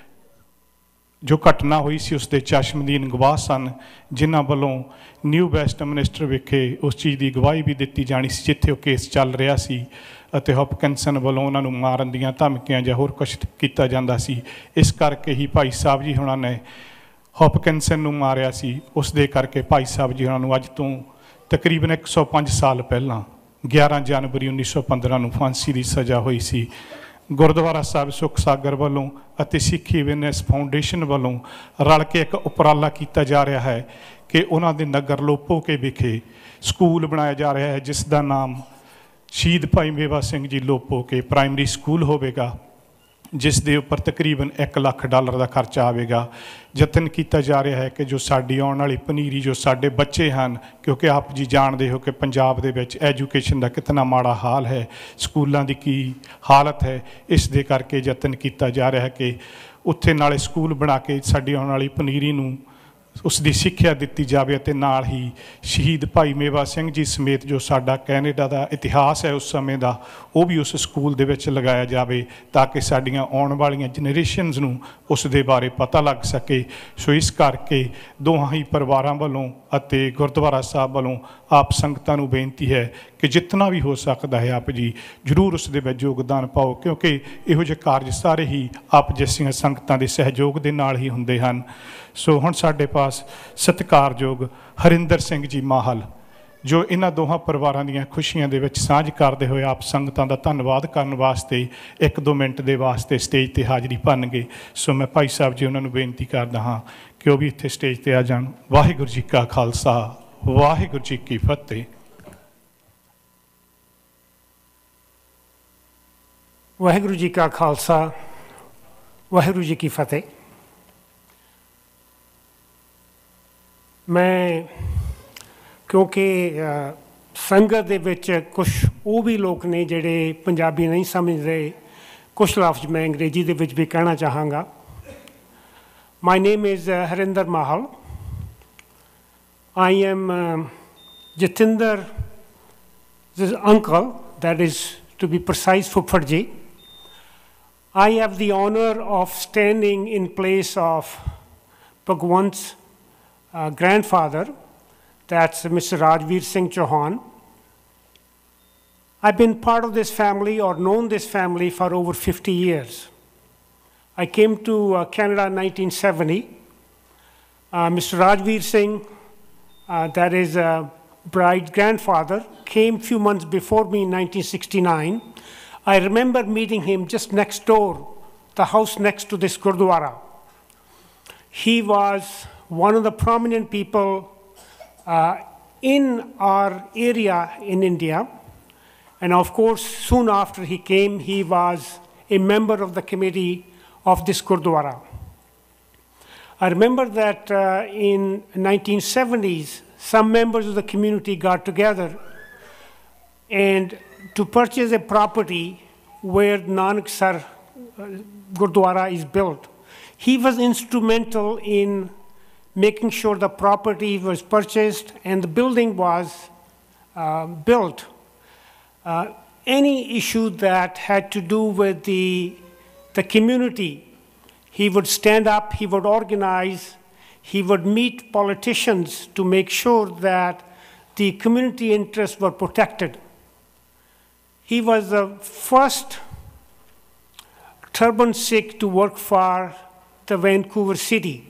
ਜੋ ਘਟਨਾ ਹੋਈ ਸੀ ਉਸ ਦੇ ਚਸ਼ਮਦੀਨ ਗਵਾਹ ਸਨ, ਜਿਨ੍ਹਾਂ ਵੱਲੋਂ ਨਿਊ ਵੈਸਟਮਿਨਿਸਟਰ ਵਿਖੇ ਉਸ ਚੀਜ਼ ਦੀ ਗਵਾਹੀ ਵੀ ਦਿੱਤੀ ਜਾਣੀ ਸੀ ਜਿੱਥੇ ਉਹ ਕੇਸ ਚੱਲ ਰਿਹਾ ਸੀ, ਅਤੇ ਹੌਪਕਿੰਸਨ ਵੱਲੋਂ ਉਹਨਾਂ ਨੂੰ ਮਾਰਨ ਦੀਆਂ ਧਮਕੀਆਂ ਜਾਂ ਹੋਰ ਕੁਛ ਕੀਤਾ ਜਾਂਦਾ ਸੀ। ਇਸ ਕਰਕੇ ਹੀ ਭਾਈ ਸਾਹਿਬ ਜੀ ਹੁਣਾਂ ਨੇ ਹੌਪਕਿੰਸਨ ਨੂੰ ਮਾਰਿਆ ਸੀ। ਉਸ ਦੇ ਕਰਕੇ ਭਾਈ ਸਾਹਿਬ ਜੀ ਹੁਣਾਂ ਨੂੰ ਅੱਜ ਤੋਂ ਤਕਰੀਬਨ ਇੱਕ ਸੌ ਪੰਜ ਸਾਲ ਪਹਿਲਾਂ ਗਿਆਰਾਂ ਜਨਵਰੀ ਉੱਨੀ ਸੌ ਪੰਦਰਾਂ ਨੂੰ ਫਾਂਸੀ ਦੀ ਸਜ਼ਾ ਹੋਈ ਸੀ। ਗੁਰਦੁਆਰਾ ਸਾਹਿਬ ਸੁੱਖ ਸਾਗਰ ਵੱਲੋਂ ਅਤੇ ਸਿੱਖੀ ਅਵੇਅਰਨੈਸ ਫਾਊਂਡੇਸ਼ਨ ਵੱਲੋਂ ਰਲ ਕੇ ਇੱਕ ਉਪਰਾਲਾ ਕੀਤਾ ਜਾ ਰਿਹਾ ਹੈ ਕਿ ਉਹਨਾਂ ਦੇ ਨਗਰ ਲੋਪੋਕੇ ਵਿਖੇ ਸਕੂਲ ਬਣਾਇਆ ਜਾ ਰਿਹਾ ਹੈ, ਜਿਸ ਦਾ ਨਾਮ ਸ਼ਹੀਦ ਭਾਈ ਮੇਵਾ ਸਿੰਘ ਜੀ ਲੋਪੋਕੇ ਪ੍ਰਾਇਮਰੀ ਸਕੂਲ ਹੋਵੇਗਾ, ਜਿਸ ਦੇ ਉੱਪਰ ਤਕਰੀਬਨ ਇੱਕ ਲੱਖ ਡਾਲਰ ਦਾ ਖਰਚਾ ਆਵੇਗਾ। ਯਤਨ ਕੀਤਾ ਜਾ ਰਿਹਾ ਹੈ ਕਿ ਜੋ ਸਾਡੀ ਆਉਣ ਵਾਲੀ ਪਨੀਰੀ, ਜੋ ਸਾਡੇ ਬੱਚੇ ਹਨ, ਕਿਉਂਕਿ ਆਪ ਜੀ ਜਾਣਦੇ ਹੋ ਕਿ ਪੰਜਾਬ ਦੇ ਵਿੱਚ ਐਜੂਕੇਸ਼ਨ ਦਾ ਕਿਤਨਾ ਮਾੜਾ ਹਾਲ ਹੈ, ਸਕੂਲਾਂ ਦੀ ਕੀ ਹਾਲਤ ਹੈ, ਇਸ ਦੇ ਕਰਕੇ ਯਤਨ ਕੀਤਾ ਜਾ ਰਿਹਾ ਹੈ ਕਿ ਉੱਥੇ ਨਾਲੇ ਸਕੂਲ ਬਣਾ ਕੇ ਸਾਡੀ ਆਉਣ ਵਾਲੀ ਪਨੀਰੀ ਨੂੰ ਉਸ ਦੀ ਸਿੱਖਿਆ ਦਿੱਤੀ ਜਾਵੇ, ਅਤੇ ਨਾਲ ਹੀ ਸ਼ਹੀਦ ਭਾਈ ਮੇਵਾ ਸਿੰਘ ਜੀ ਸਮੇਤ ਜੋ ਸਾਡਾ ਕੈਨੇਡਾ ਦਾ ਇਤਿਹਾਸ ਹੈ ਉਸ ਸਮੇਂ ਦਾ, ਉਹ ਵੀ ਉਸ ਸਕੂਲ ਦੇ ਵਿੱਚ ਲਗਾਇਆ ਜਾਵੇ ਤਾਂ ਕਿ ਸਾਡੀਆਂ ਆਉਣ ਵਾਲੀਆਂ ਜਨਰੇਸ਼ਨਸ ਨੂੰ ਉਸ ਦੇ ਬਾਰੇ ਪਤਾ ਲੱਗ ਸਕੇ। ਸੋ ਇਸ ਕਰਕੇ ਦੋਹਾਂ ਹੀ ਪਰਿਵਾਰਾਂ ਵੱਲੋਂ ਅਤੇ ਗੁਰਦੁਆਰਾ ਸਾਹਿਬ ਵੱਲੋਂ ਆਪ ਸੰਗਤਾਂ ਨੂੰ ਬੇਨਤੀ ਹੈ ਕਿ ਜਿਤਨਾ ਵੀ ਹੋ ਸਕਦਾ ਹੈ ਆਪ ਜੀ ਜ਼ਰੂਰ ਉਸ ਦੇ ਵਿੱਚ ਯੋਗਦਾਨ ਪਾਓ, ਕਿਉਂਕਿ ਇਹੋ ਜਿਹੇ ਕਾਰਜ ਸਾਰੇ ਹੀ ਆਪ ਜਿਹੀਆਂ ਸੰਗਤਾਂ ਦੇ ਸਹਿਯੋਗ ਦੇ ਨਾਲ ਹੀ ਹੁੰਦੇ ਹਨ। ਸੋ ਹੁਣ ਸਾਡੇ ਪਾਸ ਸਤਿਕਾਰਯੋਗ ਹਰਿੰਦਰ ਸਿੰਘ ਜੀ ਮਾਹਲ, ਜੋ ਇਹਨਾਂ ਦੋਹਾਂ ਪਰਿਵਾਰਾਂ ਦੀਆਂ ਖੁਸ਼ੀਆਂ ਦੇ ਵਿੱਚ ਸਾਂਝ ਕਰਦੇ ਹੋਏ ਆਪ ਸੰਗਤਾਂ ਦਾ ਧੰਨਵਾਦ ਕਰਨ ਵਾਸਤੇ ਇੱਕ ਦੋ ਮਿੰਟ ਦੇ ਵਾਸਤੇ ਸਟੇਜ 'ਤੇ ਹਾਜ਼ਰੀ ਭਰਨਗੇ। ਸੋ ਮੈਂ ਭਾਈ ਸਾਹਿਬ ਜੀ ਉਹਨਾਂ ਨੂੰ ਬੇਨਤੀ ਕਰਦਾ ਹਾਂ ਕਿ ਉਹ ਵੀ ਇੱਥੇ ਸਟੇਜ 'ਤੇ ਆ ਜਾਣ। ਵਾਹਿਗੁਰੂ ਜੀ ਕਾ ਖਾਲਸਾ, ਵਾਹਿਗੁਰੂ ਜੀ ਕੀ ਫਤਿਹ। ਵਾਹਿਗੁਰੂ ਜੀ ਕਾ ਖਾਲਸਾ, ਵਾਹਿਗੁਰੂ ਜੀ ਕੀ ਫਤਿਹ। ਮੈਂ ਕਿਉਂਕਿ ਸੰਗਤ ਦੇ ਵਿੱਚ ਕੁਛ ਉਹ ਵੀ ਲੋਕ ਨੇ ਜਿਹੜੇ ਪੰਜਾਬੀ ਨਹੀਂ ਸਮਝਦੇ, ਕੁਛ ਲਫ਼ਜ਼ ਮੈਂ ਅੰਗਰੇਜ਼ੀ ਦੇ ਵਿੱਚ ਵੀ ਕਹਿਣਾ ਚਾਹਾਂਗਾ। My name is Harinder Mahal. I am uh, Jatinder's uncle, that is to be precise, Fupharji. I have the honor of standing in place of Bhagwant's uh, grandfather, that's Mister Rajveer Singh Chauhan. I've been part of this family or known this family for over fifty years. I came to uh, Canada in nineteen seventy. Uh, Mister Rajveer Singh, uh, that is a bride's grandfather, came a few months before me in nineteen sixty-nine. I remember meeting him just next door, the house next to this Gurdwara. He was one of the prominent people uh, in our area in India. And of course, soon after he came, he was a member of the committee of this Gurdwara. I remember that uh, in nineteen seventies, some members of the community got together and to purchase a property where Nanak Sar uh, Gurdwara is built. He was instrumental in making sure the property was purchased and the building was uh, built. Uh, any issue that had to do with the, the community, he would stand up, he would organize, he would meet politicians to make sure that the community interests were protected. He was the first turban Sikh to work for the Vancouver City.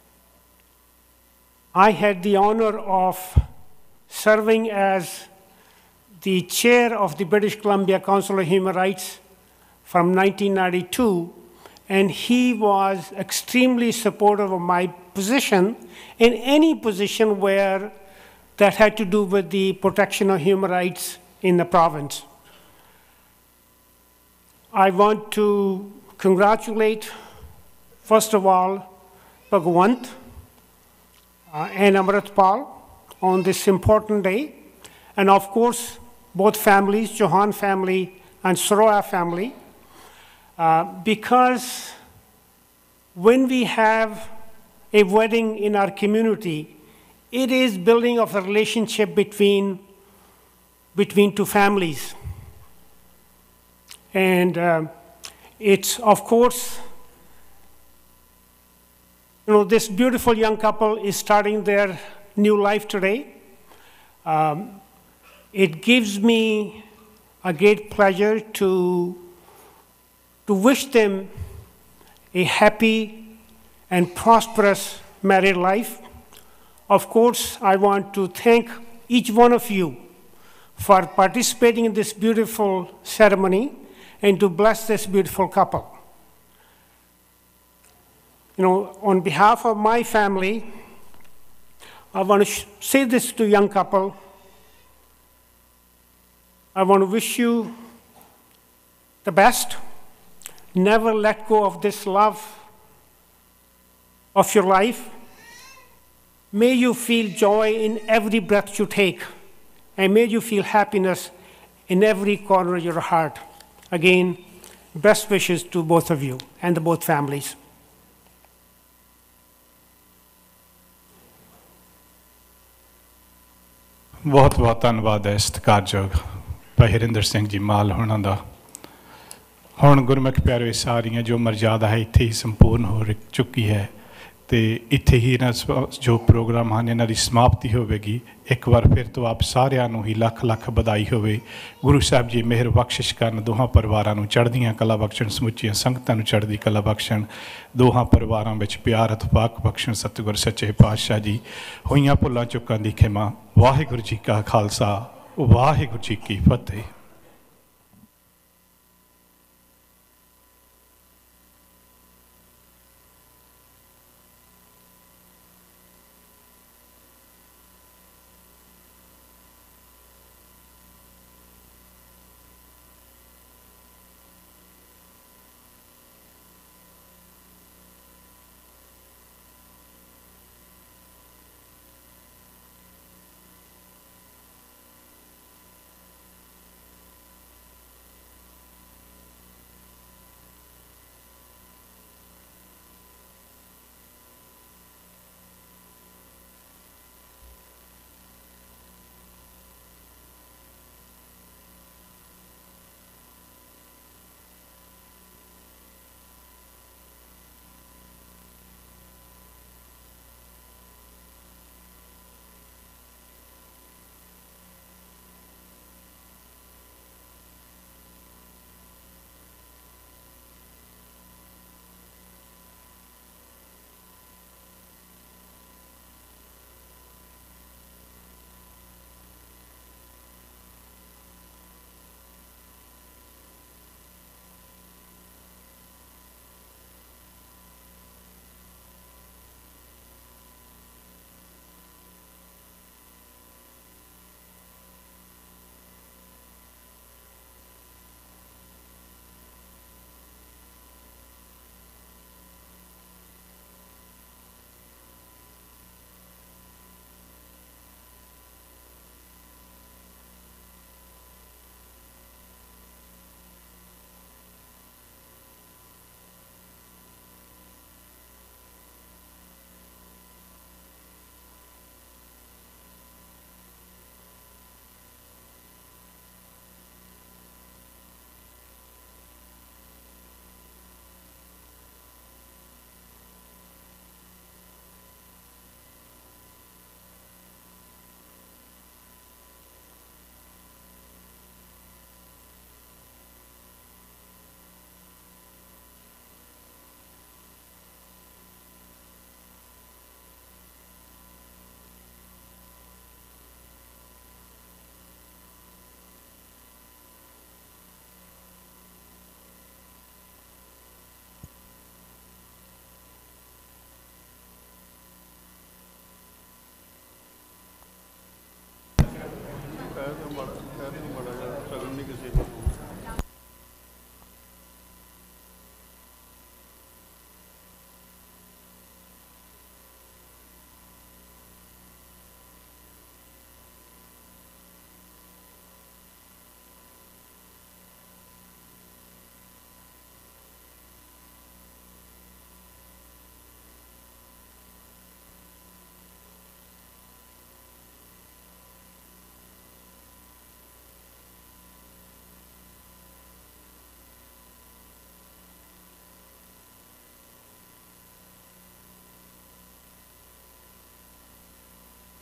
I had the honor of serving as the chair of the British Columbia Council of Human Rights from nineteen ninety-two, and he was extremely supportive of my position in any position where that had to do with the protection of human rights in the province. I want to congratulate, first of all, Bhagwant uh, and Amritpal on this important day, and of course, both families, Chauhan family and Saroya family, uh, because when we have a wedding in our community, it is building of a relationship between, between two families. And uh, it's, of course, you know, this beautiful young couple is starting their new life today. Um, it gives me a great pleasure to, to wish them a happy and prosperous married life. Of course, I want to thank each one of you for participating in this beautiful ceremony and to bless this beautiful couple. You know, on behalf of my family, I want to say this to young couple. I want to wish you the best. Never let go of this love of your life. May you feel joy in every breath you take, and may you feel happiness in every corner of your heart. Again, best wishes to both of you and the both families. ਬਹੁਤ ਬਹੁਤ ਧੰਨਵਾਦ ਹੈ ਸਤਿਕਾਰਯੋਗ ਭਾਈ ਹਰਿੰਦਰ ਸਿੰਘ ਜੀ ਮਾਲ ਹੋਣਾ ਦਾ। ਹੁਣ ਗੁਰਮੁਖ ਪਿਆਰੇ ਸਾਰੀਆਂ ਜੋ ਮਰਜ਼ਾਦਾ ਹੈ ਇੱਥੇ ਹੀ ਸੰਪੂਰਨ ਹੋ ਚੁੱਕੀ ਹੈ ਤੇ ਇੱਥੇ ਹੀ ਇਹਨਾਂ ਜੋ ਪ੍ਰੋਗਰਾਮ ਹਨ ਇਹਨਾਂ ਦੀ ਸਮਾਪਤੀ ਹੋਵੇਗੀ। ਇੱਕ ਵਾਰ ਫਿਰ ਤੋਂ ਆਪ ਸਾਰਿਆਂ ਨੂੰ ਹੀ ਲੱਖ ਲੱਖ ਵਧਾਈ ਹੋਵੇ। ਗੁਰੂ ਸਾਹਿਬ ਜੀ ਮਿਹਰ ਬਖਸ਼ਿਸ਼ ਕਰਨ, ਦੋਹਾਂ ਪਰਿਵਾਰਾਂ ਨੂੰ ਚੜ੍ਹਦੀਆਂ ਕਲਾ ਬਖਸ਼ਣ, ਸਮੁੱਚੀਆਂ ਸੰਗਤਾਂ ਨੂੰ ਚੜ੍ਹਦੀ ਕਲਾ ਬਖਸ਼ਣ, ਦੋਹਾਂ ਪਰਿਵਾਰਾਂ ਵਿੱਚ ਪਿਆਰ ਇਤਫਾਕ ਬਖਸ਼ਣ ਸਤਿਗੁਰ ਸੱਚੇ ਪਾਤਸ਼ਾਹ ਜੀ। ਹੋਈਆਂ ਭੁੱਲਾਂ ਚੁੱਕਾਂ ਦੀ ਖਿਮਾ। ਵਾਹਿਗੁਰੂ ਜੀ ਕਾ ਖਾਲਸਾ, ਵਾਹਿਗੁਰੂ ਜੀ ਕੀ ਫਤਿਹ। ਤਾਂ ਮਾੜਾ ਕਹਿ ਨਹੀਂ ਮਾੜਾ ਜਿਹਾ ਸ਼ਗਨ ਨਹੀਂ ਕਿਸੇ ਨੂੰ